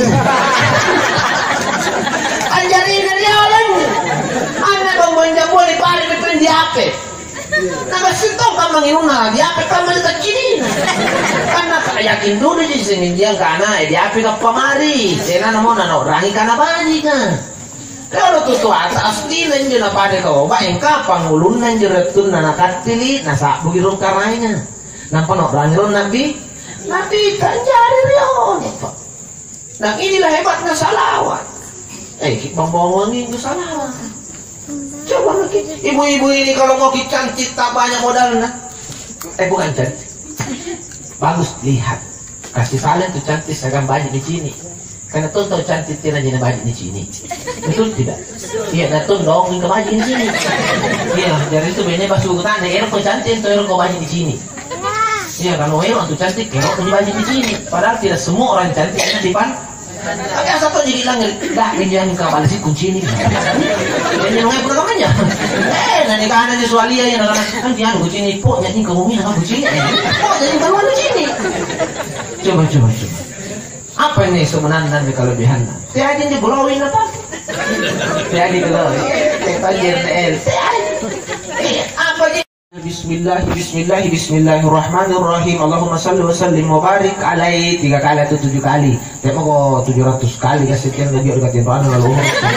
Anjari dari orang. Anak membenjambu di pari betul di ape. Naga sintong kamu ngina di ape kamu di kecilin. Karena kau yakin dulu di sini dia karena di ape kau pamari. Sena namun anak rangi karena banyak kan. Kalau tuh tuh atas tilen jena pada kau, bayang kapang ulunan jeretun nana katili nasa bugirung karainya. Nampak nak rangiron nabi, nabi kanjari rion. Nah inilah hebatnya salawat. Eh kita ngomongin itu salawat. Coba lagi, ibu-ibu ini kalau mau cantik tak banyak modalnya. Eh bukan cantik, bagus lihat. Kasih salin tuh cantik segala banyak di sini. Karena tuh tahu cantik tidak jadi banyak di sini, betul tidak? Iya, nah tuh dong ke banyak di sini. Iya, dari itu benar pas suku tanya, er kau cantik, tuh er kau banyak di sini. Iya, kalau er tuh cantik, er kau banyak di sini. Padahal tidak semua orang cantik ada di pan. Tapi asal tuh jadi bilang, dah ini yang kau balas kunci ini. Ini yang ngapa namanya? Eh, nanti kan ada sualia yang nak kan dia kunci ini, pok jadi kau mungkin nak kunci ini. Pok jadi kau kunci ini. Coba, coba, coba. Apa ini sebenarnya kelebihan? Tiada di glowing apa? Tiada glowing. Tiada L. Apa ini? Bismillah, Bismillah, Bismillahirrahmanirrahim. Allahumma salli wa sallim wa barik alaihi. Tiga kali atau tujuh kali? Tidak mau tujuh ratus kali ya sekian lebih orang katiin doa lalu.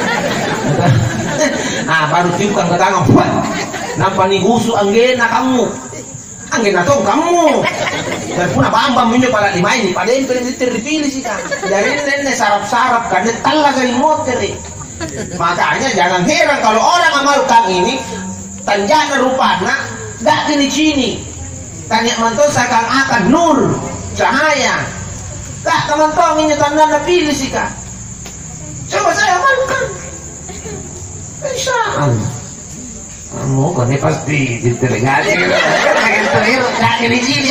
Ah baru tiupkan ke tangan buat. Nampak nih husu anggena kamu. Anggena tong kamu. Dan pun apa-apa minyak pada lima ini, pada yang terpilih sih kan. Dari nenek sarap-sarap kan, telah dari motor. Makanya jangan heran kalau orang amalkan ini, tanjana rupanya, gak gini sini. Tanya mantul seakan-akan nur, cahaya. Gak teman-teman ini tanda pilih sih kan. Coba saya amalkan. Insya Allah. Kamu kan ini pasti ditergali gitu. Gak gini sini.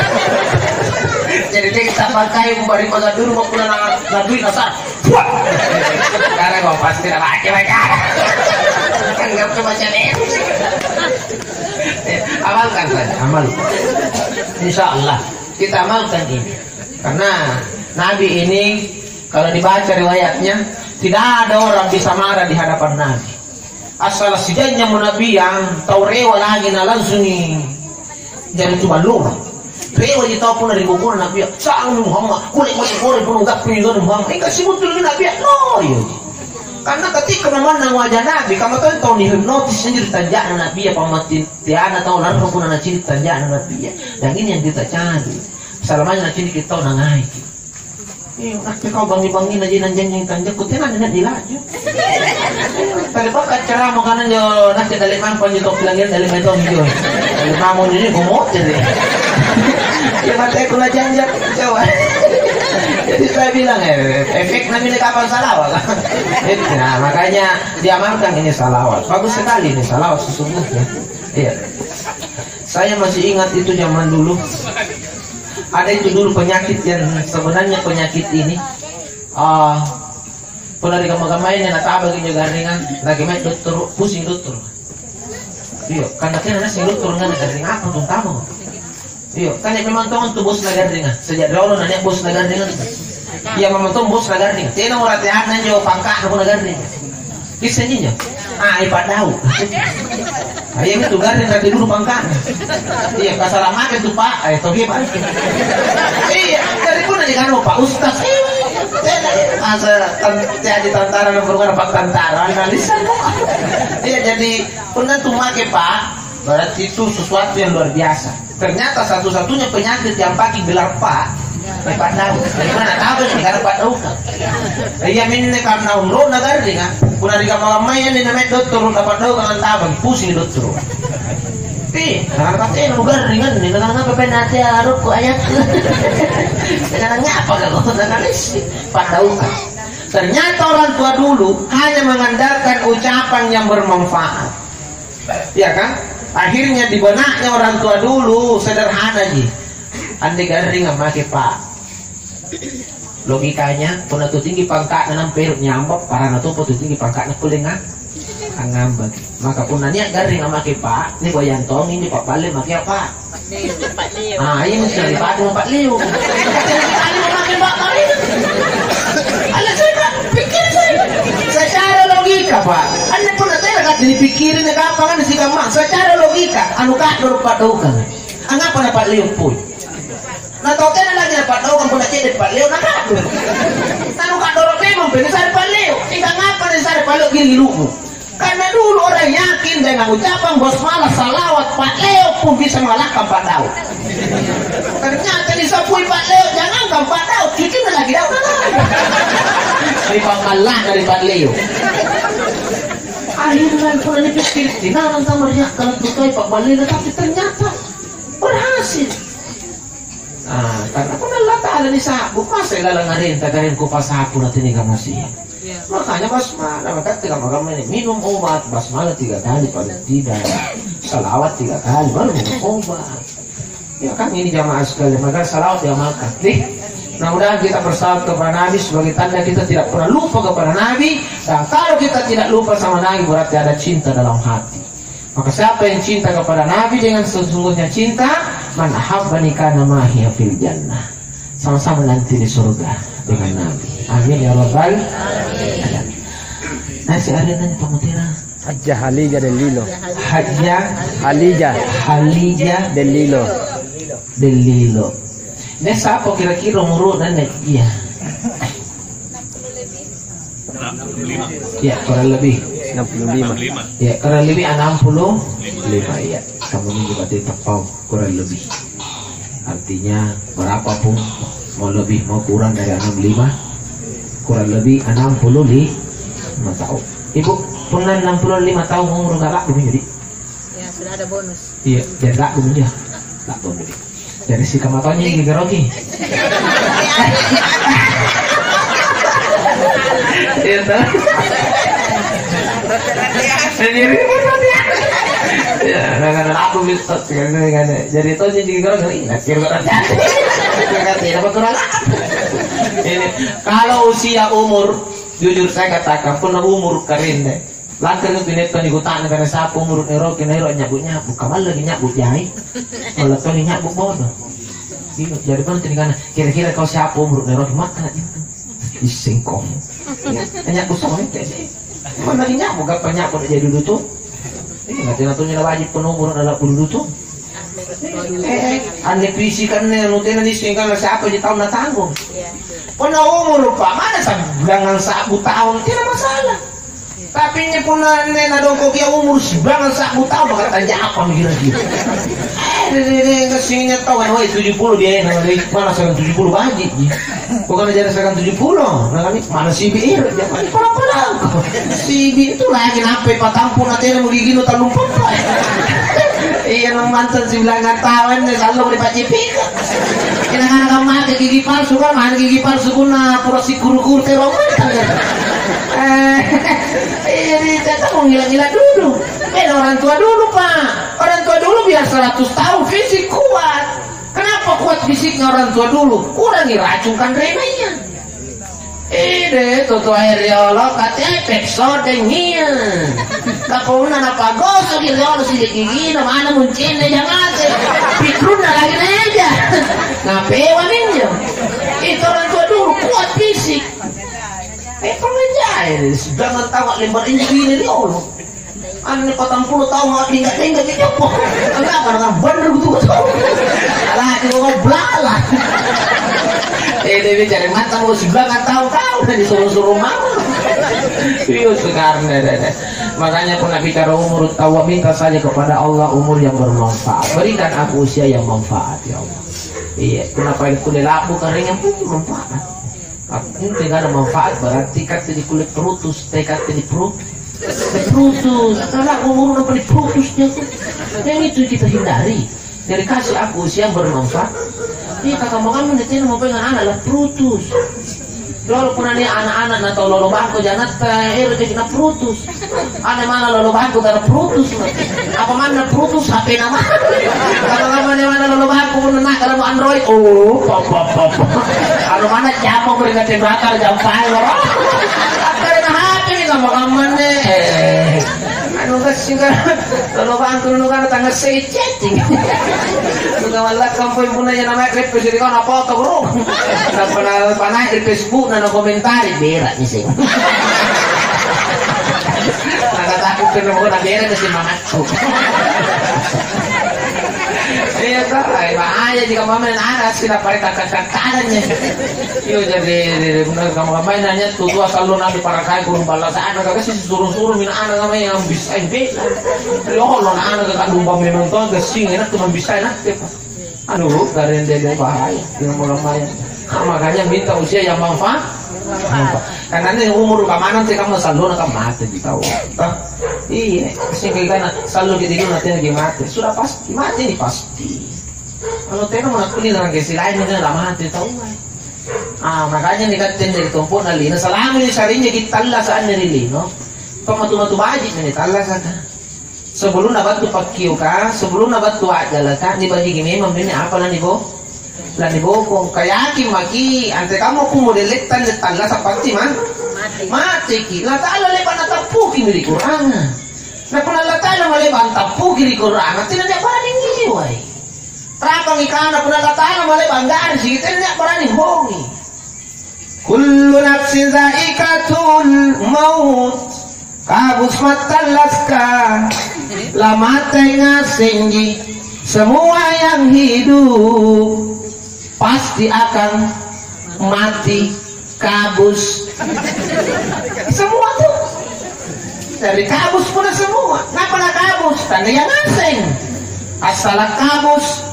Jadi dia kita pakai memberi masa dulu mau pulang ngadu nasar. Karena gua pasti ada pakai mereka. Kan nggak coba cari. Amalkan saja, amal. Insya Allah kita amalkan ini. Karena Nabi ini kalau dibaca riwayatnya tidak ada orang bisa marah di hadapan Nabi. Asal sejanya Nabi yang tahu rewa lagi na langsung nih. Jadi cuma lu. Rewa di tahu pun dari buku Nabi. Sang Muhammad kulit masih kulit pun enggak punya Muhammad. Enggak sebut dulu Nabi. No yo. Karena ketika memandang wajah Nabi, kamu tahu tahu nih hipnotis sendiri tanjakan Nabi apa mati tiada tahu lalu pun anak ciri tanjakan Nabi. Dan ini yang kita cari. Selamanya nanti kita tahu nangai. Iya, nanti kau bangi-bangi aja nanjang yang tanjak kutin ada nanti laju. Tadi pakai cara makanan jo nanti dari mampan jo pelanggan dari metong jo. Dari mamun ini gomot jadi. Ya mati aku lah janjak coba. Jadi saya bilang eh, efek namanya kapan salawat. Nah makanya diamalkan ini salawat. Bagus sekali ini salawat sesungguhnya. Iya. Saya masih ingat itu zaman dulu. Ada itu dulu penyakit yang sebenarnya penyakit ini uh, pernah di kamar-kamar yang tak bagi juga ringan lagi main dokter pusing dokter. Iya, karena kan nasi dokter nggak ada ringan apa tuh tamu. Iya, kan yang memang tuh tuh bos lagar ringan sejak dulu nanya bos lagar ringan. Iya memang tuh bos lagar ringan. Tiada orang tiada nanya pangkat aku lagar ringan. Kisahnya, ah ipat tahu. Ayah itu garing nanti dulu pangkat. Iya, kasar makan tuh Pak. Ayah toh dia Pak. Iya, dari pun nanti kan Pak Ustaz. Masa jadi tentara yang berbuat Pak tentara analisan. Iya, jadi pernah tuh make Pak. Berarti itu sesuatu yang luar biasa. Ternyata satu-satunya penyakit yang pakai gelar Pak. Pak tahu. Dari mana tahu nih karena Pak tahu kan. Iya minne karena umroh nagar dengan. Kuna di kamar main ni namanya dokter dapat tahu kan tahu pusing dokter. Pi, karena katanya nagar dengan ni dengan apa penati aruk ku ayat. Dengan apa kalau analis Pak tahu kan. Ternyata orang tua dulu hanya mengandalkan ucapan yang bermanfaat. Ya kan? Akhirnya di benaknya orang tua dulu sederhana ji. Andai garing make Pak. Logikanya pun tu tinggi pangkat nanam perut nyambok para natu pun tu tinggi pangkat nak pulengan ngambek. Maka pun nanya garing make Pak. Ni goyang tong ini Pak balik make apa? Ah ini mesti Pak tu Pak Liu. Kali make Pak balik. Alah saya pikir saya. Secara logika Pak. Anda pun tak nak dipikirin apa kan si gampang. Secara logika anu kadur Pak tahu kan. Angapa Pak Liu pun. Nah tau kan lagi dapat tahu kan pun cedek Pak Leo nak kabur. Tahu kan dorong memang benar Pak Leo. Tidak ngapa nih Pak Leo gini lugu. Karena dulu orang yakin dengan ucapan bos malas salawat Pak Leo pun bisa mengalahkan Pak Daud. Ternyata disapui Pak Leo jangan kan Pak Daud cuci lagi Daud. Lebih kalah dari Pak Leo. Akhirnya pun ini pikir tidak nanti meriak kalau tutup Pak Leo tapi ternyata berhasil. Ah, karena pun Allah Ta'ala ni sabuk masa ilalang ngarin tagarin ko pa sapo natin ni kamasih. Yeah. Makanya basmala, maka tiga malam ini minum obat basmala tiga kali paling tidak, salawat tiga kali baru minum obat. Ya kan ini jamaah sekali, maka salawat diamalkan. Nih, mudah-mudahan kita bersalawat kepada Nabi sebagai tanda kita tidak pernah lupa kepada Nabi. Dan kalau kita tidak lupa sama Nabi berarti ada cinta dalam hati. Maka siapa yang cinta kepada Nabi dengan sesungguhnya cinta, man ahabbani kana mahiya fil jannah. Sama-sama nanti di surga dengan Nabi. Amin ya rabbal alamin. Nasi ada nanya pemutira. Hajjah Halija del Lilo. Hajjah Halija Halija del Lilo. Del Lilo. Ini siapa kira-kira umur dan dia? Ya, kurang lebih enam puluh lima. Ya, kurang lebih enam puluh lima ya. Kamu ini juga ditepau kurang lebih. Artinya berapapun mau lebih mau kurang dari enam puluh lima, kurang lebih enam puluh lima tahun. Ibu pernah enam puluh lima tahun umur galak dulu jadi? Ya, sudah ada bonus. Iya, jadi galak dulu ya. Tak bonus. Dari si kamatannya ini geroki. Iya tahu. Sendiri ya, karena aku bisa kan jadi itu jadi kalau nggak kira-kira tidak betul. Ini kalau usia umur jujur saya katakan pernah umur keren deh. Langkah itu binatang di hutan karena siapa umur nero nero nyabuk nyabuk kamal lagi nyabuk jahit kalau tuh nyabuk bodoh. Jadi pun kan kira-kira kau siapa umur nero makan itu isengkong. Nyabuk soalnya mana lagi nyabuk apa nyabuk aja dulu tuh. Ini nggak tahu tuh wajib penumur adalah dulu tuh. Eh, ane pisikan nih rutin ini sehingga siapa di tahun tanggung. Pernah umur pak mana sebangan sabu tahun tidak masalah. Tapi ini pun ane nadong kau kia umur sebangan sabu tahun bakal tanya apa mikir gitu. Dede kesininya tahu kan, wah tujuh puluh dia mana sekarang tujuh puluh baji, bukan aja sekarang tujuh puluh, nah kan mana si bi, jangan parah-parah, si bi itu lagi nape patampun nanti mau gigi lu tak lupa, iya nong mantan si bilang nggak tahu nih selalu di pacipika, kita kan akan mati gigi palsu kan, mana gigi palsu guna pura si kuru-kuru teroman kan, eh, ini kita mau gila-gila dulu. Eh orang tua dulu pak, orang tua dulu biar seratus tahun fisik kuat. Kenapa kuat fisiknya orang tua dulu? Kurangi racun kan renanya. Eh deh, tuh air riolo katanya pekso dengin. Kalau nana pagoso riolo sih gigi, mana muncin deh jangan sih. Pikrun lagi aja. Ngapain ninja? Itu orang tua dulu kuat fisik. Eh pengajar, jangan tahu lembar ini gini riolo. Ane patang puluh tahun nggak tinggal tinggal di jopo, enggak karena bener betul betul, lah itu kok belalah, eh dia cari mata mau sebelah nggak tahu tahu dan disuruh suruh mama, iya sekarang deh, makanya pernah bicara umur tahu minta saja kepada Allah umur yang bermanfaat, berikan aku usia yang manfaat ya Allah, iya kenapa itu kulit labu karena yang manfaat, aku tidak ada manfaat berarti kata di kulit perutus, tekad di perut. Putus, karena umur udah beli putusnya tuh, yang itu kita hindari. Jadi kasih aku usia yang bermanfaat. Ini kakak mau kan mendetin mau pengen anak lah putus. Walaupun ada anak-anak atau lolo bangku jangan teh itu kita putus. Ada mana lolo bangku karena putus. Apa mana putus H P nama? Kalau mana mana lolo bangku pun nak kalau Android, oh, pop pop pop. Kalau mana jamu beringat bakar jam file. Karena H P ini kamu-kamu nih. Anu kasih kan, lolo bangku lu kan tangga saya chatting. Sudah malah kamu pun punya nama klip jadi kau nak foto bro. Tak pernah panah di Facebook nana komentari berak nih sih. Nggak takut kena mau nak berak ke si mamatku. Iya tak, bahaya jika mama dan anak tidak pakai kakak-kakaknya. Iya jadi benar kamu ngapain nanya tuh tua selalu nabi para kaya kurung balas anak kakak sih suruh-suruh min anak kamu yang bisa ini. Loh lo anak kakak lumba menonton kesing enak cuma bisa enak apa? Aduh dari dia bahaya, dengan orang bahaya. Makanya minta usia yang manfaat. Karena ini umur kamanan sih kamu selalu nak mati di tahu. Iya, sehingga selalu gitu nanti lagi mati. Sudah pasti mati nih pasti. Kalau tena mau nak pilih dengan kesi lain ini nggak mati tahu nggak? Ah makanya nih katen dari tumpuk nali. Nah selama ini sarinya kita lah saat dari lino. Pematu-matu baji nih talas ada. Sebelum nabat tu pakiu ka, sebelum nabat tu aja lah kan. Di baji gini membina apa lah nih bo? Lah nih bo kong kayakin maki. Ante kamu aku model tan talas apa sih man? Mati ki. Lah talo lepas nak tapuki di Quran. Nah pernah lah talo maleban tapuki di Quran. Tidak ada barang ini wai. Rapang ikan pernah lah talo maleban garsi. Tidak ada barang ini hongi. Kullu nafsin zaikatul maut. Kabus matalaska. Lama tengah singgi. Semua yang hidup pasti akan mati. Kabus semua tuh dari kabus pun semua. Kenapa lah kabus? Tanda yang asing. Asal kabus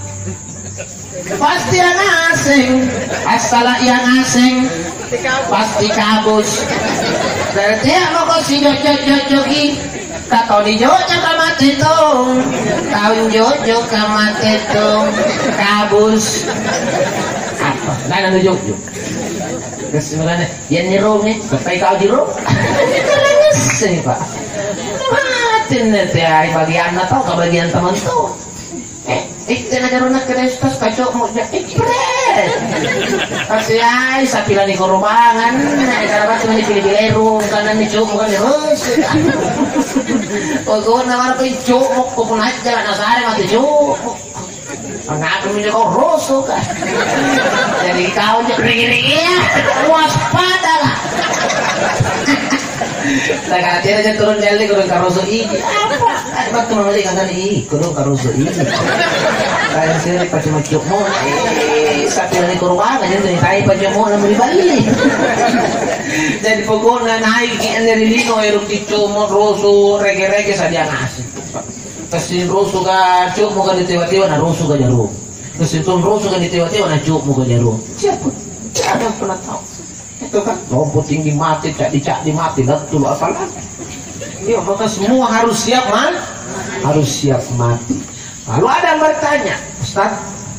pasti yang asing. Asal yang asing pasti kabus. Berarti apa kau si jojok-jojoki? Kau di jojok kamate dong. Kau jojok kamate dong. Kabus apa? Lain ada jojok. Kesimpulannya, yang nyerung nih, bapak kau dirung, nangis nih pak. Mati nanti ay bagian atau kebagian teman tuh. Eh, itu aja runak kerestas kacau mau jadi pret. Kasih ay sapilan di korubangan, karena cuma dipilih-pilih rung kanan nih cuk bukan terus. Pokoknya nama apa cuk mau pun aja nasare mati cuk. Mengaku punya kau rusuk kan. Jadi kau ringi-ringi ya waspada lah. Sekarang dia aja turun jali kurang karusu ini apa? Apa tuh namanya kan ini kurang karusu ini. Kayak sini pas cuma cuk mau satu lagi kurang aja tuh saya pas cuma mau beli balik. Jadi pokoknya naik dari lino eruk di cuk mau rusu rege-rege saja ngasih. Kasin rusuh ka cuk mo ka di tiwa-tiwa na rusuh ka jarum. Kasin tun rusuh ka di tiwa-tiwa na cuk mo ka jarum. Siapa? Tidak ada yang pernah tahu. Itu kan rumput tinggi mati, cak dicak di mati, betul apa lagi? Ya maka semua harus siap man, harus siap mati. Lalu ada yang bertanya, Ustaz,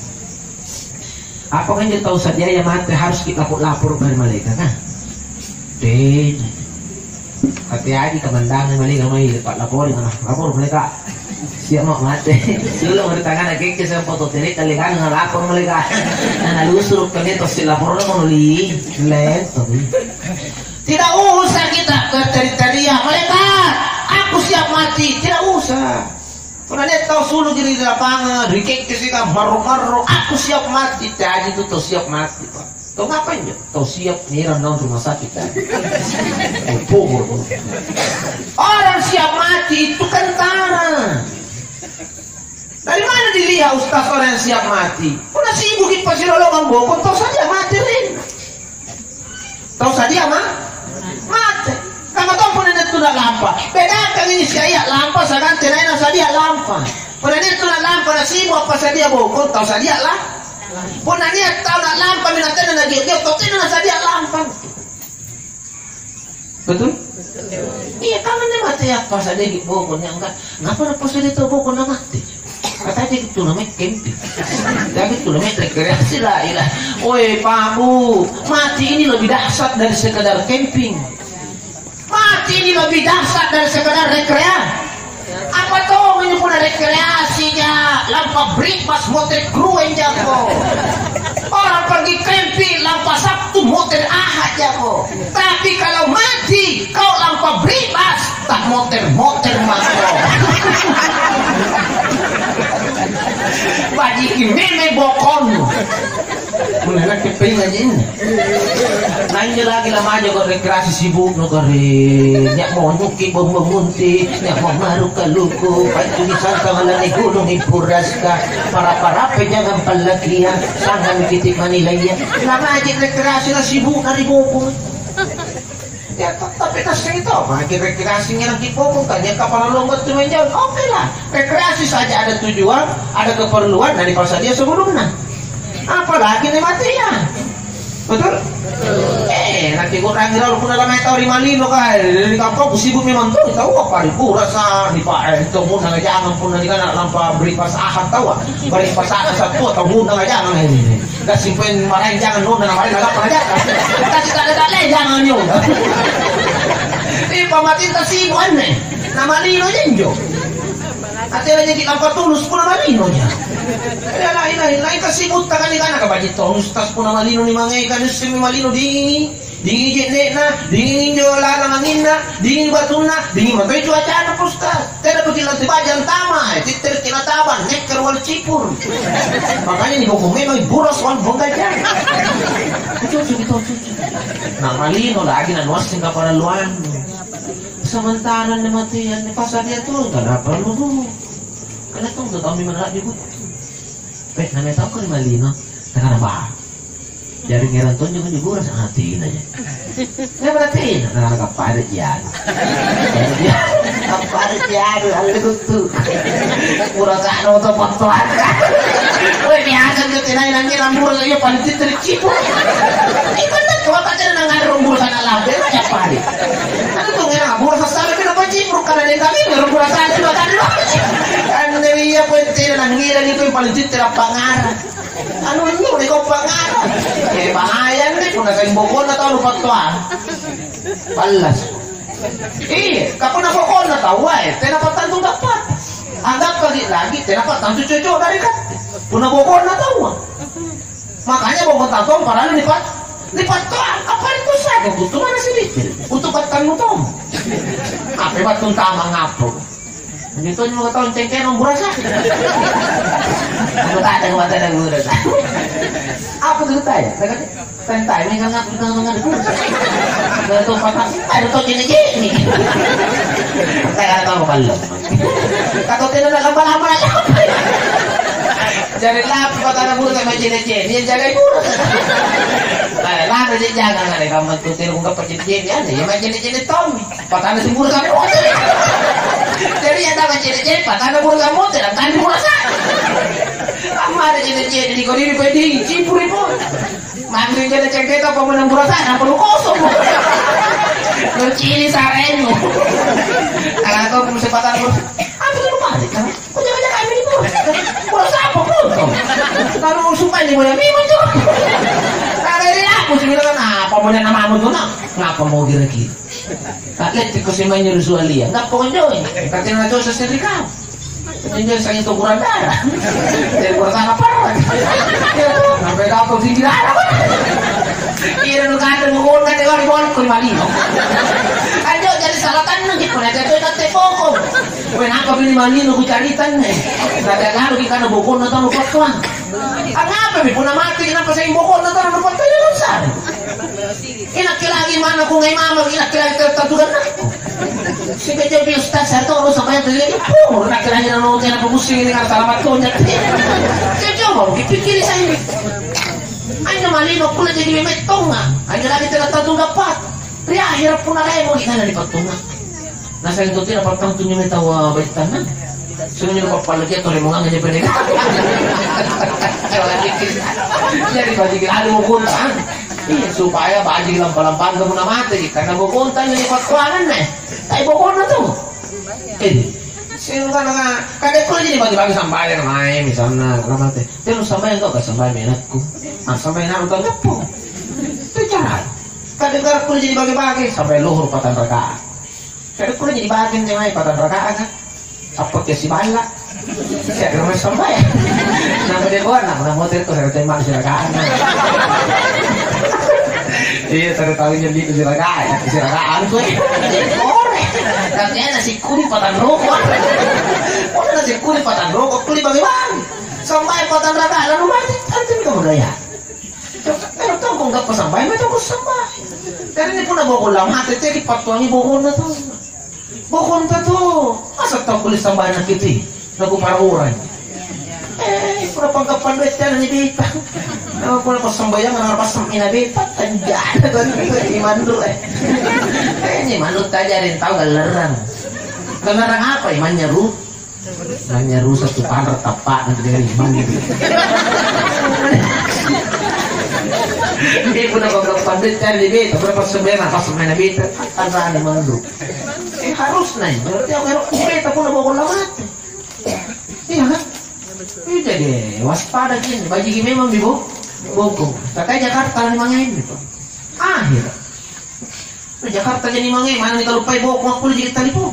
apa kan dia tahu saja yang mati harus kita lapor ke malaikat kan? Tidak. Hati-hati kemendangan malaikat mai dapat laporin ah, lapor malaikat. Siap mau mati. Dulu bertangan lagi ke saya foto terik kali kan ngelapor malaikat. Nah lalu suruh ke dia terus lapor mau li, let tapi. Tidak usah kita berteriak malaikat, aku siap mati. Tidak usah. Karena dia tahu suluh gini di lapangan, rikik ke sini baru-baru, aku siap mati. Jadi itu tahu siap mati pak. Tahu ngapain ya? Tahu siap nyiram dalam rumah sakit tadi. Orang siap mati itu kentara. Dari mana dilihat ustaz orang yang siap mati? Pernah sibuk di pasir lolongan bokon, tahu saja mati rin. Tahu saja mah? Mati. Kamu tahu pun ini tuh lampa. Bedakan ini saya lampa, sekarang tenaga saja lampa. Pun ini tuh lampa, nasi mau apa saja bokon, tahu saja lah. Pun ini tahu nak lampa, minatnya nak dia, tahu tidak saja lampa. Betul? Iya, kamu ini mati apa saja di bokon yang enggak. Ngapa apa saja itu bokon yang mati? Katanya itu namanya camping. Jadi itu namanya rekreasi lah. Oi, Pak Bu, mati ini lebih dahsyat dari sekedar camping. Mati ini lebih dahsyat dari sekedar rekreasi. Apa tuh ini pun rekreasinya? Lampa break pas motor krueng jago. Orang pergi camping lampa Sabtu motor Ahad jago. Tapi kalau mati kau lampa break pas tak motor-motor masuk. Bagi meme bokon. Mulai keping aja ini. Nanya lagi lama aja kok rekreasi sibuk no kare. Nyak mau nyuki bom munti, nyak mau maru kaluku, pancu disangka malani gunung ipuraska. Para-para pe jangan palakian, sangan kitik manilaya. Lama aja rekreasi lah sibuk dari bokong. Ya tapi kasih itu, bagi rekreasinya nanti bokong kan ya kapal lombat tuh menjauh. Oke lah, rekreasi saja ada tujuan, ada keperluan dari pasal dia sebelumnya. Apalagi nih mati ya, betul? Eh nanti gue rangi lalu pun ada meter lima lima kan dari kampung sibuk memang tuh tahu apa di rasa di pak itu pun nggak jangan pun nanti kan lampa beri pas ahad tahu beri pas ahad satu atau pun nggak jangan ini nggak simpen marahin jangan nuna marahin nggak pernah jangan kasih tak ada leh jangan yuk ini pamatin tak sibuk aneh nama lino jenjo Ate aja di lampa tulus pun nama lino nya. Ya lain lain lain kasibut takkan ikan agak baju tulus tas pun nama lino ni mangai kan semi malino dingin dingin jet na dingin jola na mangina dingin batuna dingin mantai cuaca ada pustas. Tidak pergi lantai bajan tama, titir kinataban neker wal cipur. Makanya ni bokong memang buros wal bonggajan. Cucu gitu cucu. Nama lino lagi na nuas singkap pada luan. Sementara nih matian nih pasar dia tuh nggak ada perlu tuh karena tuh nggak tahu di mana lagi bu eh namanya tahu kan malino tengah apa jadi ngeran tuh juga juga rasa hatiin aja nggak berarti nggak ada kaparit ya kaparit ya ada tuh kurang sano tuh fotoan oh ini akan kita nanya nanya rambut aja paling tercipu ini kan tuh apa aja nggak rambut sana lah dia banyak parit itu nggak rambut sasar tapi apa cipu karena dia kami rambut sana juga kan anda iya penting nangira itu yang paling tidak pangarah anu ini udah kau pangarah eh bahaya nih pun ada bokon atau lupa tuan balas iya kapan apa bokon tahu eh kenapa tantu dapat anggap lagi lagi kenapa tantu cocok dari kan pun bokon tahu makanya bokon tantu padahal lipat lipat tuan apa itu saja butuh mana sedikit untuk batang mutom apa batang tama ngapur itu juga tahun cengkeh nomor berasa. Aku tak ada kemana ada gue dah. Apa tu tanya? Tanya tanya ni kan ngapu kan ngapu kan. Kalau tu patah, ada tu jenis jenis. Tanya kamu kalau. Kalau tidak nak lama lama lagi. Jadi lah patah ada buruk sama jenis jenis. Dia jaga buruk. Lah ada dia jaga kan. Kamu tu tidak ungkap jenis jenis ada. Yang macam jenis jenis Tom. Patah ada sembur sampai. Jadi ada kan ciri-ciri patah ada burung kamu tidak kan merasa. Lama ada ciri-ciri di kodi di pedi cipuri pun. Mangling jadi cengket apa menang burasa ada perlu kosong. Lo ciri sarenu. Kalau kau mesti patah burung, apa lu balik kan? Kau jangan-jangan kami di burung. Burasa apa pun? Kalau supaya di boleh mimpi tu. Kalau ini aku sih bilang apa mau nama kamu tu nak? Ngapa mau kira-kira? Atlet ko si Manyo Rusualia. Enggak po nyo eh. Kasi na doon sa sirikaw. Hindi sa ito kurang darah. Hindi kurang sana parang. Sampai ako tinggilan ako. Kira nung kata mo kung kategori mo ko malino. Ano jadi salatan nung di ko na ito ito poko. When ako bini malino ko caritan eh. Nagagalo kita na bukon na tayo patwan. Ang apa mi puna mati na pa sa bukon na tayo patwan yun sa. Inakilagi mana ko ngay mama inakilagi tatugan na ko. Sige jadi ustaz satu orang sampai yang terjadi pun nakilagi na nung kaya na pagusing ini nga salamat ko niya. Kaya coba kipikiri sa ini. Ay na malino ko na jadi may tonga. Ay na lagi tinatadong dapat. Kaya hirap po na rin mo kita na lipagtunga. Nasa ito tinapagtang tunyo may tawa baitan na. Sino nyo napapalagi at tuloy mo nga nga niya pinag. Jadi bajik ada mo kuntaan. Supaya bajik lampa-lampan ka mo na mati. Karena mo kuntaan yung ipagkuangan na eh. Ay bukon na to. Eh, sino ka na nga? Kadang ko jadi bagi-bagi sambayan na may misalnya ramate. Pero sambayan ko ka sambayan minat ko. Ang sambayan na ito po. Ito cara. Kadang ko jadi bagi-bagi sampai luhur patan rakaan. Kadang ko jadi bagian niya may patan rakaan ka. Apot ya si bala. Kaya naman sambayan. Nang dia ko na na motor ko sa tema si rakaan. Iya, tahu-tahu niya dito si rakaan. Si rakaan ko eh. Katanya nasi kuning patan rokok. Oh nasi kuning patan rokok kulit bagaimana? Sampai patan raka lalu mati nanti kamu gaya. Pero tahu kau nggak sampai macam kau sampai. Karena ini pun ada bokol lama hati jadi patuangi bokol na tuh. Bokol na tuh. Masa tahu kulit sampai nak kita? Lagu para orang. Eh, pura pangkapan duit kan ni beta. Ako pula pas sambayang ang pas inabita tanjana kan ni mandul eh. Eh ni mandul taja rin tahu galerang. Galerang apa ya manyaru? Manyaru satu pandar tapak nanti dari mandi. Hindi po na pagkapandit yan ni beta. Pero pas sambayang pas inabita tanjana ni mandul. Eh harus na yun. Berarti ako meron beta po na bukol lamat. Iya kan? Ini jadi waspada gini. Bagi memang bibo. Bogor, kakak Jakarta nih mangain gitu. Akhir, Jakarta jadi mangain mana nih kalau pai Bogor aku jadi telepon.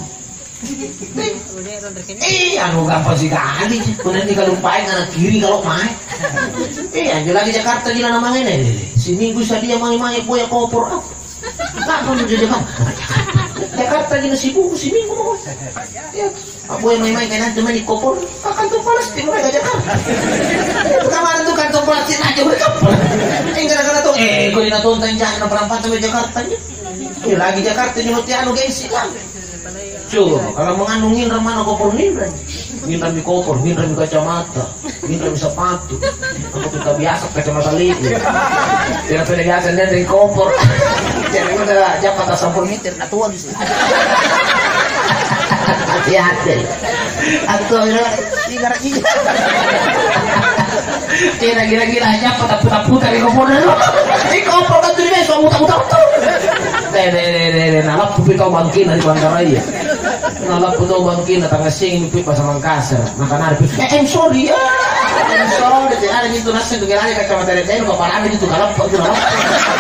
Eh, anu gampang sih kali. Kemudian nih kalau pai kanan kiri kalau main. Eh, aja lagi Jakarta jadi nama mangain nih. Sini gue sadia mangain-mangain boya kopor. Nggak perlu jadi Jakarta. Jakarta jadi sibuk sini gue. Ya, aku yang main-main kayak nanti main di kopor. Kantong plastik mereka Jakarta. Kemarin tuh kantong plastik aja mereka. Eh gara-gara tuh eh gue dinatonton jangan perempat sampai Jakarta nya. Eh lagi Jakarta di hotel anu gengsi kan. Coba kalau mengandungin remana kopor nindran. Nindran di kopor, nindran di kacamata, nindran di sepatu. Aku kita biasa kacamata liku. Tidak pernah biasa nindran di kopor. Jadi udah japat sampul meter atuan di sini. Hati-hati. Aku kira-kira kira-kira aja putar-putar di kompor dulu. Di kompor kan tuh besok muter-muter tuh. Deh deh deh deh nalap pupi kau bangkin dari Bangkaraya. Nalap pupi kau bangkin datang ngasing pupi pas Mangkasar. Makan hari pupi. Eh I'm sorry ya. I'm sorry. Ada gitu nasi tuh kira-kira kacamata dari kau parah gitu kalau kau tuh nalap.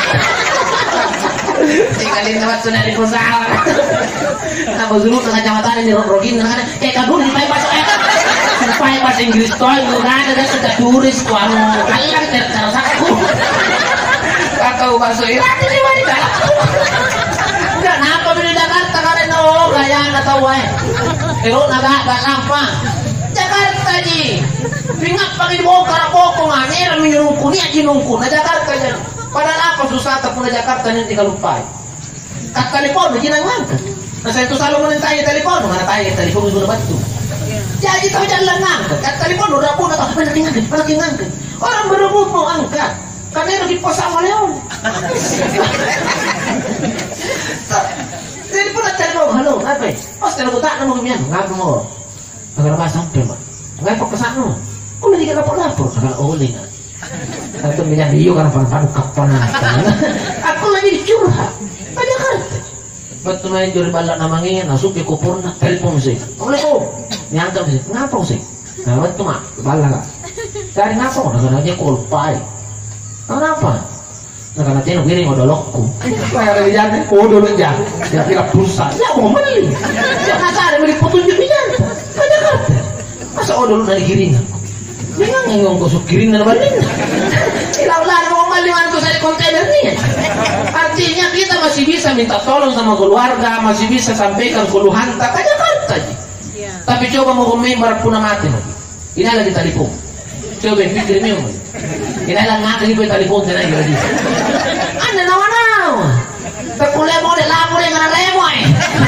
Tinggalin tempat sudah di perusahaan. Kenapa dulu ke kacamata ini rogin kan? Eh kabur di pas eh supaya bahasa Inggris tuh lu kan ada sudah turis tuh anu. Kalian terus aku. Atau bahasa Irak di mana dalam. Enggak kenapa di Jakarta karena oh gaya enggak tahu eh. Pero naga enggak apa. Jakarta ji. Ingat pakai bokar bokongan era minungku ni aja nungku na Jakarta aja. Padahal apa susah tak punya Jakarta nanti kalau lupa. Kat telepon begini ngangkat. Nah saya itu selalu menentang telepon, mana tanya telepon sudah batu. Jadi tahu jalan ngangkat. Kat telepon udah pun atau mana ngangkat, mana ngangkat. Orang berebut mau angkat. Karena lagi pos sama Leon. Telepon telepon, halo, apa? Mas kalau tak nama kemian, ngapa mau? Kalau pasang tema, ngapa kesana? Kau lagi lapor lapor kalau oleh kan? Atau minyak hiu karena panu kapan? Aku lagi curhat, banyak kan? Betul main juri balak namanya, masuk ke kupur nak telepon sih. Assalamualaikum, nyangkap sih, ngapa sih? Nah betul mak, balak kan? Dari ngapa? Nak kena dia kolpai. Kenapa? Nah karena dia nungguin yang udah lokku. Kayak ada jalan, oh dulu jalan. Dia kira pulsa. Ya mau beli. Dia nggak ada beli petunjuk di jalan. Banyak kan? Masa oh dulu dari giringan. Dia nggak ngomong gosok giringan balik. Ilah-ilah mau beli mantu saya kontainer nih. Artinya kita masih bisa minta tolong sama keluarga, masih bisa sampaikan keluhan. Tak aja kan tadi. Tapi coba mau member pun mati lagi. Ini lagi telepon. Coba pikir ini. Ini lang ngatain ko yung telepon na lagi. Ano naman-naman? Pagkulay mo, nilapon yung nalemo eh.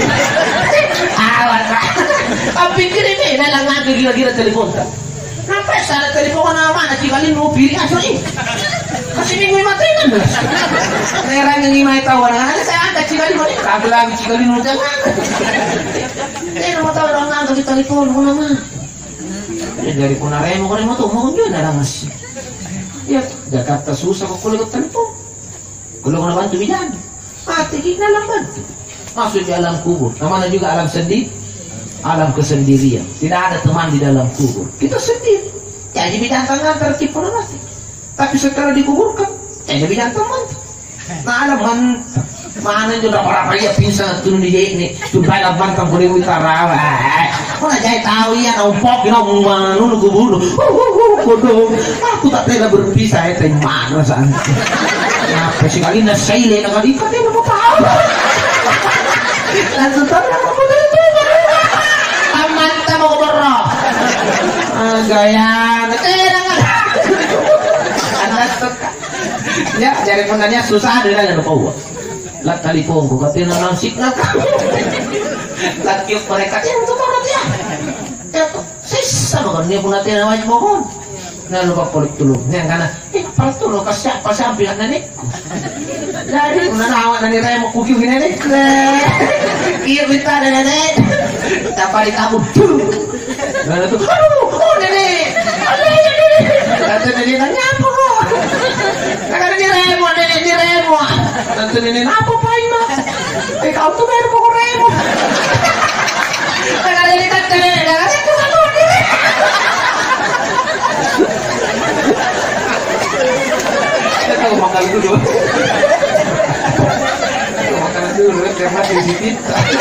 Awat ka. Ang pikirin mo, ini lang ngatain gila-gila telepon ka. Napres, sana telepon ka naman, at sikalin mo, pili aso eh. Kasi minggu yung matay na. Nairan yung imay tawa na, ano sa'yo, at sikalin mo eh. Kagulang, sikalin mo dyan. Hindi naman tawa lang ngatain yung telepon ko naman. Dari ko na remo ko rin mo ito, mo yun, nalangas. Ya, Jakarta susah kok kulit telepon. Kalau kena bantu bidan, mati kita alam bantu. Masuk di alam kubur. Namanya juga alam sendiri, alam kesendirian. Tidak ada teman di dalam kubur. Kita sendiri. Jadi bidan tangan tertipu mati. Tapi setelah dikuburkan, jadi bidan teman. Nah alam mantap. Mana juga orang kaya pingsan turun di ini, sudah ada bantang boleh utara. Kau nak jadi tahu ya, nampok, nampok mana nunu kubur. Bodoh, aku tak tega berpisah itu mana sana. Apa sih kali nak saya nak kali kau tidak mau tahu. Langsung tahu apa pun itu. Aman tak mau berroh. Gaya, tidak nak. Anda suka. Ya, jadi penanya susah ada yang lupa. Lat telepon ko katanya nang signal ka. Lat yung mereka yang itu banget ya. Eto, sisa mo kan dia pun natin naman mo kon. Na lupa polik tulog. Niyan kana, eh para tulog ka siya pa siya bilang nanik. Jadi kung nanawa na ni Remo kukiw ginanik. Iya kita na nanik. Tapa di kamu tuh. Nah itu, aduh, oh nenek. Kata nenek nanya apa kok? Kata ni Remo, nenek ni Remo. Kata nenek apa paling mas? Eh kau tuh bayar pokok Remo. Kata nenek kata nenek, kata nenek kesana nenek. Kita tahu makan dulu. Makan dulu, karena di sini.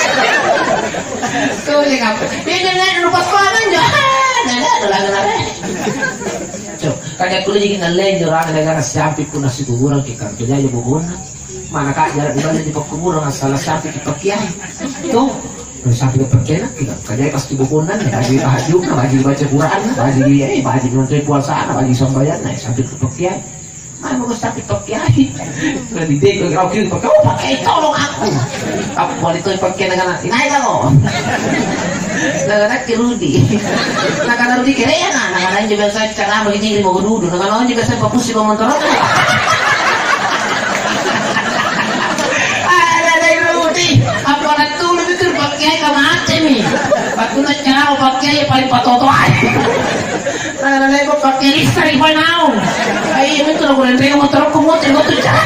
Tuh yang apa? Ini nenek lupa sekolah aja. Nenek ada lagi-lagi. Kaya kulit ingin nalain orang negara sampai pun nasi kuburan kita kerja aja bukunya mana kak jarak di balik di kuburan asal sampai kita kiai tuh sampai perkena kita kerja pasti bukunan bagi tahajud bagi baca Quran bagi eh bagi nonton puasa bagi sambayan nah sampai kita kiai mana mau sampai kita kiai lebih deh kalau kau kau pakai tolong aku aku mau itu pakai dengan ini kalau nak Rudi, nak kan Rudi kere ya nak, nak kan juga saya cara begini mau duduk, nak kan juga saya fokus di komentar. Ada dari Rudi, apa orang tu lebih terpakai kamu macam ni, aku nak cara pakai paling patoto aja. Nak kan aku pakai listrik paling naung, ayo itu nak boleh tengok motor aku mau tengok tu cara.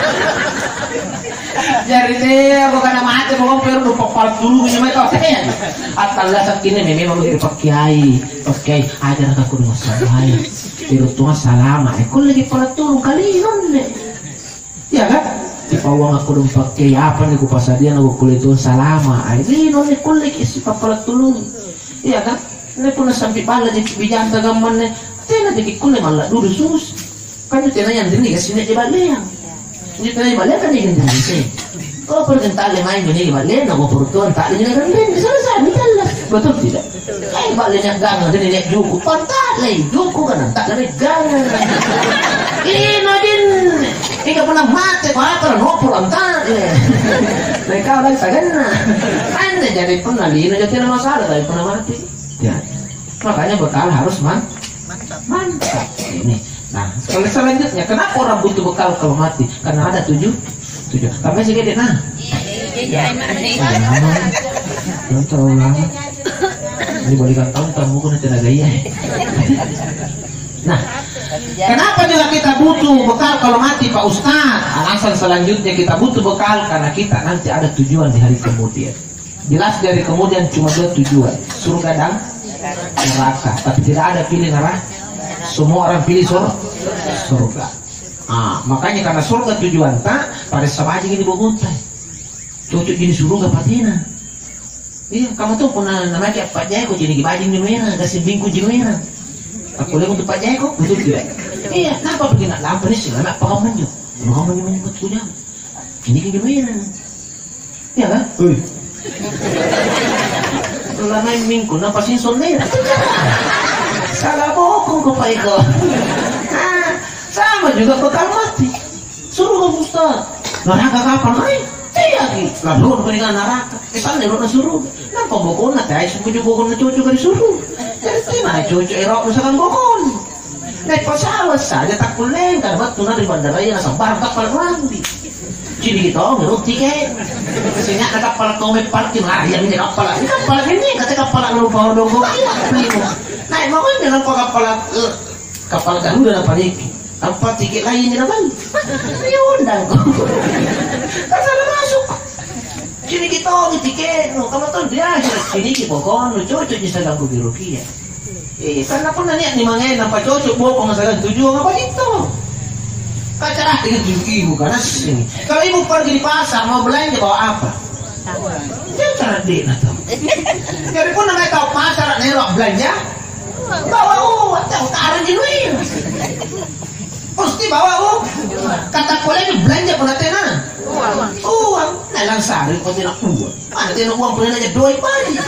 Jadi deh, aku kan mati, mau perlu popal dulu ini mereka oke. Atal lah sakitnya memang mau dipakai, pakai ajar aku dulu salah. Itu tuh salah, aku lagi pala turun kali ini. Ya kan? Di pawang aku dulu pakai apa nih? Aku pasadian aku kulit itu salah, ini nol kulit isi pala turun. Iya kan? Ini pun sampai pala di bijak tagaman nih. Tiada di kulit malah dulu sus. Kan itu tiada yang ini kesini di balik. Ini tiada di balik kan ini sih. Kalau pergentale main ini balik, nak pertuan tak ini kan lain selesai jelas betul tidak? Eh baliknya gangan ini nek juku pantai juku kan tak ada gangan. Ini nodin, ini pernah mati apa nopor antar. Mereka udah sagana. Anda jadi pernah ini jadi masalah tapi pernah mati. Ya, makanya bekal harus man mantap mantap ini. Nah, kalau selanjutnya kenapa orang butuh bekal kalau mati? Karena ada tujuh tujuh. Tapi sih gede nah. Iya, iya, iya. Jangan terlalu lama. Ini balikan tahun kamu kena tenaga iya. Nah, kenapa juga kita butuh bekal kalau mati Pak Ustaz? Alasan selanjutnya kita butuh bekal karena kita nanti ada tujuan di hari kemudian. Jelas dari kemudian cuma dua tujuan, surga dan neraka. Tapi tidak ada pilih neraka. Semua orang pilih sur surga. Ah, makanya karena surga tujuan tak pada sama aja gini bogotai. Cocok gini surga patina. Iya, kamu tuh pernah namanya Pak Jeko jadi bajing di merah, kasih bingku di merah. Aku lihat untuk Pak Jeko, betul tidak? Iya, kenapa begini? Lampu ini sih, anak pakaman juga. Pakaman yang menyebut kuda. Ini kan di merah. Iya kan? Ui. Kalau main minggu, nampak sih sonera. Salah bokong ke Pak Eko. Sama juga bekal mati. Suruh ke Ustaz. Neraka kapan main? Iya, lalu peninggalan neraka. Kesan dia nak suruh. Nampak bokong nak teh, suku bokong nak cucu kali suruh. Jadi mana cucu erok misalkan bokong. Naik pesawat saja tak kuleng karena batu dari bandara yang sambar kapal mandi. Jadi kita ngerut tiket. Sehingga ada kapal tome parkir lah yang ini kapal. Ini kapal ini kata kapal yang lupa donggo. Naik mau kan dengan kapal kapal Garuda apa nih? Apa tiket lain yang apa? Ya undang kok. Kan salah masuk. Sini kita di tiket, no, kamu tahu dia sini kita bokong, no cocok bisa ganggu birokia. Eh, karena pun nanya ni mangai nampak cocok bokong masalah tujuan apa itu? Kacara dengan tujuh ibu karena sini. Kalau ibu pergi di pasar mau belanja bawa apa? Jangan cara dia nanti. Jadi pun nggak tahu pasar nerok belanja, bawa uang, tahu taruh jenuin. Pasti bawa uang. Kata kolej belanja pun nanti na. Uang, nalang sari kau tidak uang. Mana tidak uang pun aja doi pagi.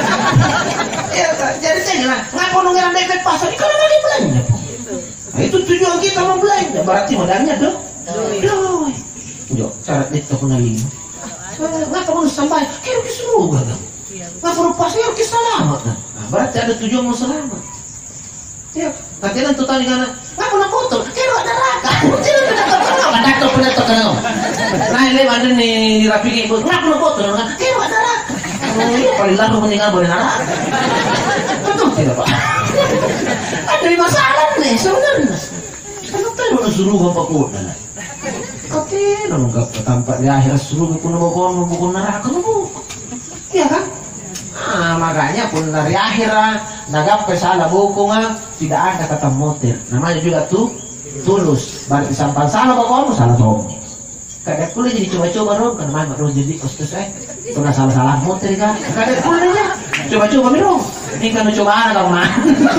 Ya, jadi saya bilang, ngapa nunggu dekat pasar ini kalau lagi belanja? Nah, itu tujuan kita mau belanja. Berarti modalnya dong. Doi. Jo, syarat itu pun lagi. Ngapa mau sampai? Kira kira seluruh gak? Ngapa mau pasar kira selamat? Nah, berarti ada tujuan mau selamat. Ya, katanya tuh tadi karena ngapa nak kotor? Kira ada neraka. Ada tuh punya tuh kan? Nah ini ada nih dirapiin ibu. Ngapa nak kotor? Kira ada neraka. Oh, paling lalu meninggal boleh neraka. Betul tidak Pak? Ada masalah nih sebenarnya. Kenapa tidak suruh bapak kuda? Katanya nggak tampak di akhir suruh bukan bukan bukan neraka bu. Iya kan? Nah, makanya pun dari akhir nagap salah bokong tidak ada kata motir. Namanya juga tuh tulus. Berarti sampai salah bokong salah bokong. Kadang pula jadi coba-coba dong, karena mana dong jadi kostus eh. Pernah salah-salah motir kan? Kadang pula ya coba-coba minum. Ini kan coba ada mah.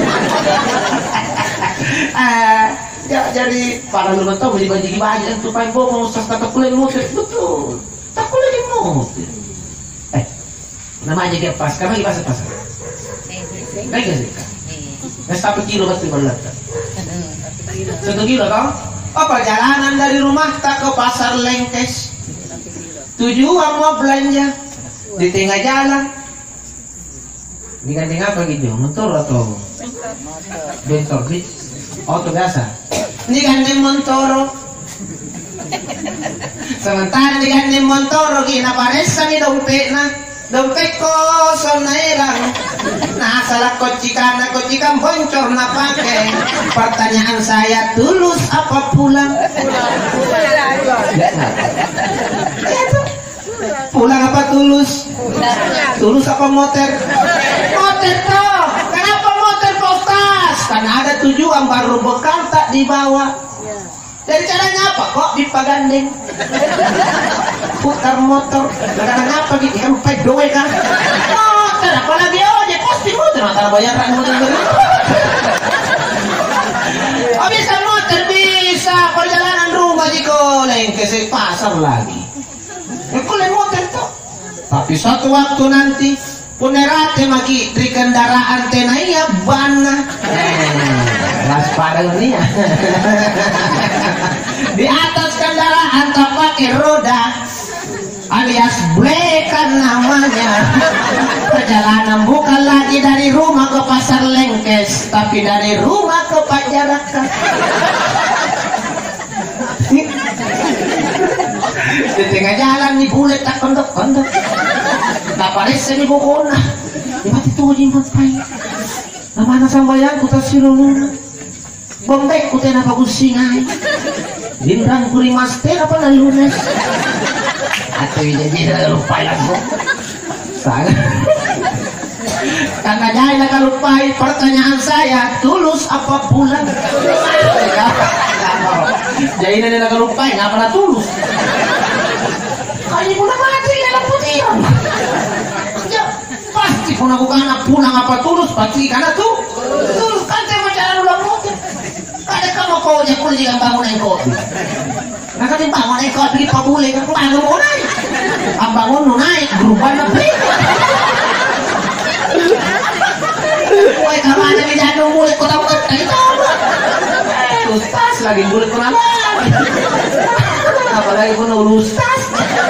Eh, ya jadi para lu tahu beli baju baju itu paling bokong serta kulit motir betul. Tak kulit motir. Nama aja dia pas, karena lagi pasar pasar. Baik gak sih? Nggak satu kilo pasti berletak. Satu kilo kau? Oh perjalanan dari rumah tak ke pasar Lengkes. Tujuan mau belanja di tengah jalan. Digandeng apa gitu? Motor atau bentor? Auto biasa. Digandeng motor. Sementara digandeng motor, gina paresa ni dompet na. Dompet kosong nairang. Nah salah kocikan na kocikan boncor na pakai. Pertanyaan saya, tulus apa pulang? Pulang apa tulus? Tulus apa motor? Motor toh. Kenapa motor postas? Karena ada tujuan baru bekal tak dibawa. Jadi caranya apa? Kok dipagandeng? Putar motor. Kadang apa gitu? Kan lupa doe kan? Motor, apalagi ojek pasti motor. Antara bayaran motor. Oh bisa motor bisa. Perjalanan rumah di koleng ke pasar lagi. Ya koleng motor tuh. Tapi suatu waktu nanti punerate maki di kendaraan tenaya bana. Waspada ini ya. Di atas kendaraan tak pakai roda alias blekan namanya. Perjalanan bukan lagi dari rumah ke pasar Lengkes, tapi dari rumah ke Panjarakan. Di tengah jalan nih bulet tak kondok-kondok. Napalis sa ni ko na. Di ba tito di magpay? Naman na sambayan ko ta silulunod. Bombay ko tayo na pagusingay. Lindang ko rin master apa na lunas. Ato yung jadi na lupayan mo. Sana. Karena dahil nakalupay, pertanyaan saya, tulus apa pulang? Jadi na nila nakalupay, nga pala tulus. Kaya mo na mati, ilang putihan. Pasti kung nakukahanap pulang apa tulus, pasti ka na to. Tulus, kante masyara ulang mo. Kada ka mo ko, niya kulit ang bangon ng kopi. Nakatimbang ng kopi, pabuli ka, bangon mo na. Ang bangon mo na, grupan na prik. Uy, kamana ni dyan nung mulit ko tawag. Ito! Lustas, laging mulit ko naman. Apalagi ko na lustas.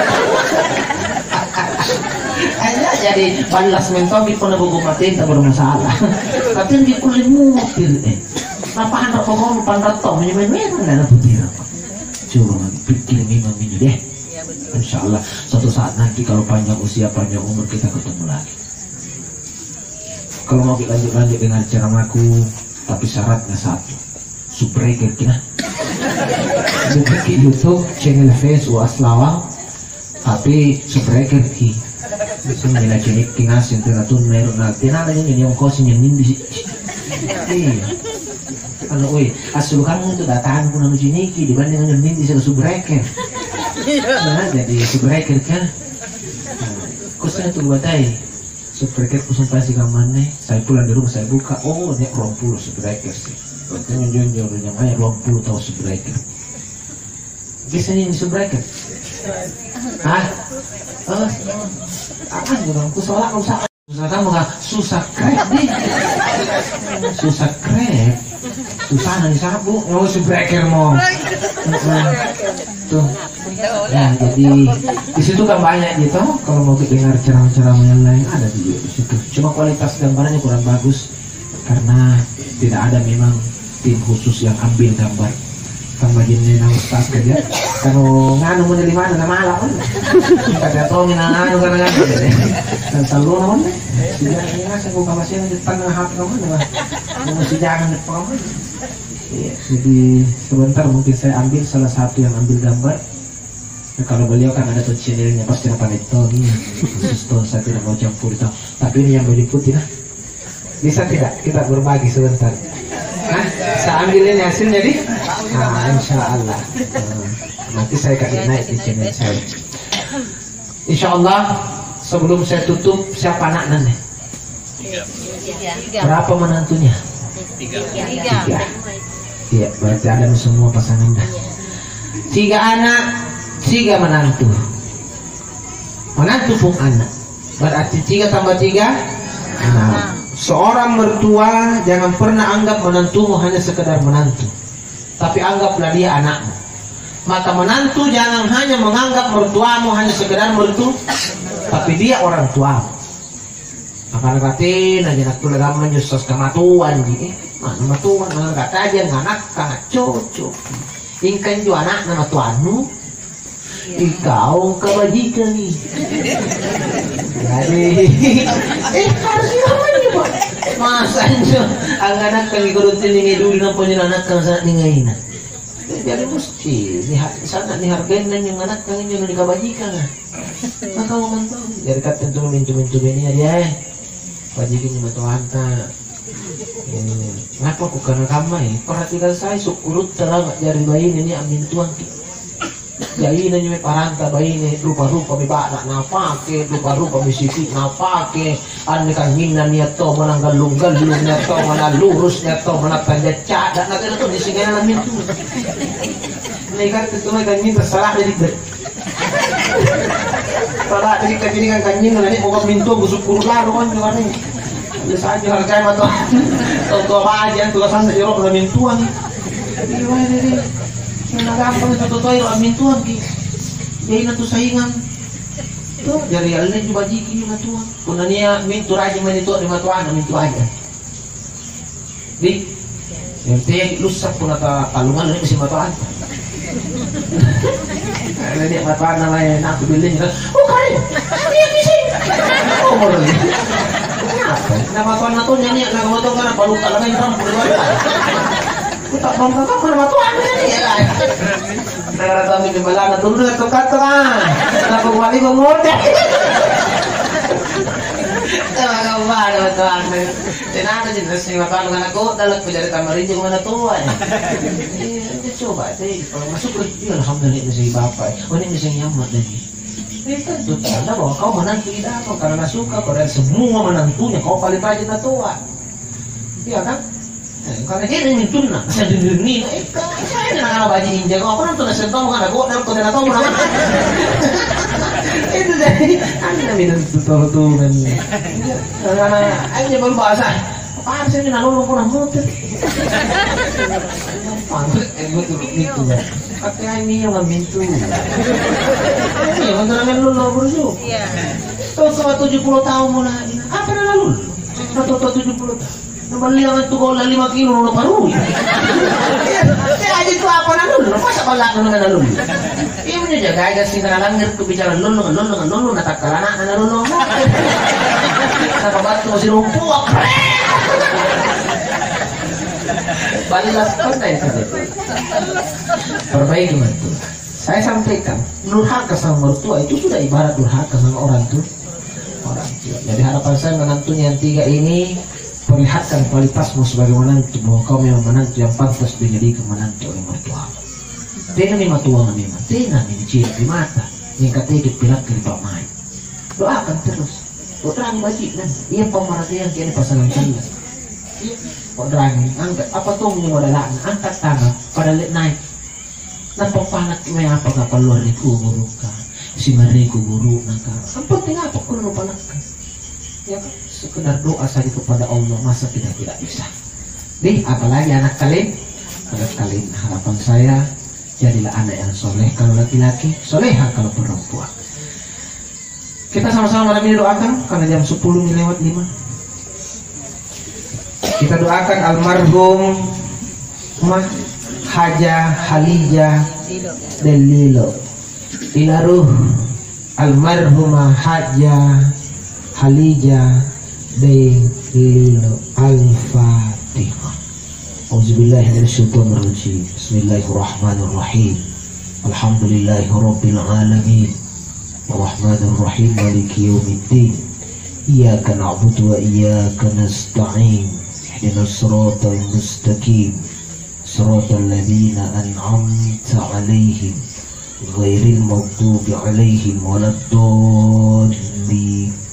Kaya jadi balas mentong di pun nagugupatin tak bermasalah. Tapi di kulit mutil eh. Napaan na pokok pandat to, menyemeh na putih. Coba pikir memang ini deh. Insya Allah suatu saat nanti kalau panjang usia panjang umur kita ketemu lagi. Kalau mau lanjut-lanjut dengan ceramahku, tapi syaratnya satu, subscribe kita. Bukan di YouTube, channel Facebook Aslawang, tapi subscribe kita. Semua nilai jenis tinggal sentuh tuh merek nanti nada ini yang kau senyamin di sini. Iya. Kalau weh, asal kamu itu datang pun anu jenis dibanding dengan di sini subscribe. Nah, jadi subscribe kan. Khususnya tuh buat ay. Subscribe ku sampai si kamarnya, saya pulang di rumah saya buka, oh ini dua puluh subscriber sih. Berarti menjunjung yang ayah dua puluh tahun subscriber. Biasanya ini subscriber. Hah? Oh, apa nih bang? Ku soalnya aku usah, susah kamu nggak susah krep nih, susah krep, susah nanti sabu, mau subscriber mau. Tuh. Ya, jadi di situ kan banyak gitu. Kalau mau dengar ceramah-ceramah yang lain ada di situ. Cuma kualitas gambarnya kurang bagus karena tidak ada memang tim khusus yang ambil gambar. Kang bagiannya nang ustaz kerja. Kalau nganu mau dari mana nama alam kan? Kita tahu nang nganu kan nganu. Dan selalu namun. Sudah ini saya buka masih di tengah hati namun lah. Masih jangan paham. Ya, jadi sebentar mungkin saya ambil salah satu yang ambil gambar. Nah, kalau beliau kan ada tuh channelnya pasti apa itu nih khusus tuh saya tidak mau campur itu. Tapi ini yang berikut ya. Bisa tidak kita berbagi sebentar? Nah, saya ambil ini hasilnya di. Nah, insya Allah. Nah, nanti saya kasih naik di channel saya. Insya Allah sebelum saya tutup siapa anak nanti? Berapa menantunya? Tiga. Tiga. Iya, berarti ada semua pasangan dah. Tiga anak, tiga menantu. Menantu pun anak. Berarti tiga tambah tiga. Nah, seorang mertua jangan pernah anggap menantumu hanya sekedar menantu, tapi anggaplah dia anakmu. Maka menantu jangan hanya menganggap mertuamu hanya sekedar mertu, tapi dia orang tuamu. Maka katin aja nak tulah gaman justos kematuan ji. Mana matuan mana kata aja anak kagak cocok. Ingkan ju anak nama tuanmu. Ikau kebajikan nih. Jadi eh harus gimana pak? Masa itu anak kali kurutin ini dulu nampak anak kan saat ningaina. Jadi mesti sangat dihargain dan yang anak kan yang dikabajikan. Maka mau mantau. Jadi kata tentu mincu-mincu ini dia. Bajikan cuma Tuhan tak. Ngapa aku karena kamai? Perhatikan saya sukurut telah jari bayi ini amin Tuhan. Jadi ini cuma paranta bayi ini rupa-rupa bibak nak napake, rupa-rupa bisiki napake. Ane kan hina niat to mana galung-galung niat to mana lurus niat to mana tanda cat dan nanti itu di sini amin Tuhan. Mereka tentu mereka minta salah dari ber. Salah dari kejadian kanjing nanti bukan mintu busuk kurus lalu kan juga nih. Biasa aja hargai mata. Tahu apa aja tugasan sejauh udah mintuan. Gimana jadi? Yang gampang itu tuh itu mintuan ki. Jadi nanti saingan. Tuh dari alnya juga jiki juga tuan. Punanya mintu aja mintu di matuan mintu aja. Di yang teh lusak pun atau kalungan ini masih matuan. Kalau dia matuan namanya nak beli oh kali dia bising. umur ini. Kenapa? Nama tuan na tuan nyanyi na kamu tuh kan apa luka lagi yang rampu luar. Kita bangga kan nama tuan nyanyi ya kan. Negara kami di Malana tuh dengan tukat tuh kan. Kenapa kembali ngomongnya? Kalau kau mana tuan? Tenang aja terus nih makan dengan aku dalam penjara tamarin juga mana tuan. Coba deh, kalau masuk ke dia alhamdulillah si bapak. Oh ini bisa nyaman lagi. Itu tuh tanda bahwa kau menantu idaman karena suka pada semua menantunya kau paling rajin tua. Iya kan? Karena dia ingin tunang, saya dini. Eh, saya nak baju ninja kau pernah tuh sentuh mana kau nak kau nak tahu mana? Itu jadi anda minum tuh tuh kan. Karena aja baru bahasa. Apaan sih ini lalu pernah motor? Pantas eh betul itu ya. Pakai ini yang mintu. Iya, beneran lu lo bro. Iya. Tuh sama tujuh puluh tahun mulai. Apa dah lalu? Tuh tuh tujuh puluh tahun. Nambah lima tuh kalau lima kilo lo baru. Saya aja tuh apa lalu? Masa balak dengan lalu? Iya punya jaga aja sih karena ngerti bicara lulu dengan lulu dengan lulu natak kalana dengan lulu. Kenapa batu masih rumput? Balas konten saja. Perbaiki mantu. Saya sampaikan, durhaka sama mertua itu sudah ibarat durhaka sama orang tua. Orang tua. Jadi harapan saya menantunya yang tiga ini perlihatkan kualitasmu sebagai menantu bahwa kau memang menantu yang pantas dijadikan menantu oleh mertua. Dia memang tua memang, dia ini ciri di mata, yang ketiga pilak ke bawah main. Doakan terus. Doakan wajib kan. Ia pemerhatian kini pasangan saya. Kodrangin, angkat apa tuh menyewadalaan, angkat tangan pada lihat naik. Nampak panak may apa ka paluar ni guru ka, si mariku guru naka. Ang penting apa kung ano panak ka? Ya kan, sekedar doa saja kepada Allah masa kita tidak bisa. Nih, apalagi anak kalian, anak kalian harapan saya jadilah anak yang soleh kalau laki-laki, soleha kalau perempuan. Kita sama-sama malam ini doakan karena jam sepuluh lewat lima. Kita doakan almarhum Mah Haja Halija dan Lilo. Ila ruh almarhumah Haja Halija dan Lilo. Al-Fatihah. Auzubillahi minasyaitonir rajim. Bismillahirrahmanirrahim. Alhamdulillahirabbil alamin. Arrahmanir rahim maliki yaumiddin. Iyyaka na'budu wa iyyaka nasta'in. اهدنا الصراط المستقيم صراط الذين أنعمت عليهم غير المغضوب عليهم ولا الضالين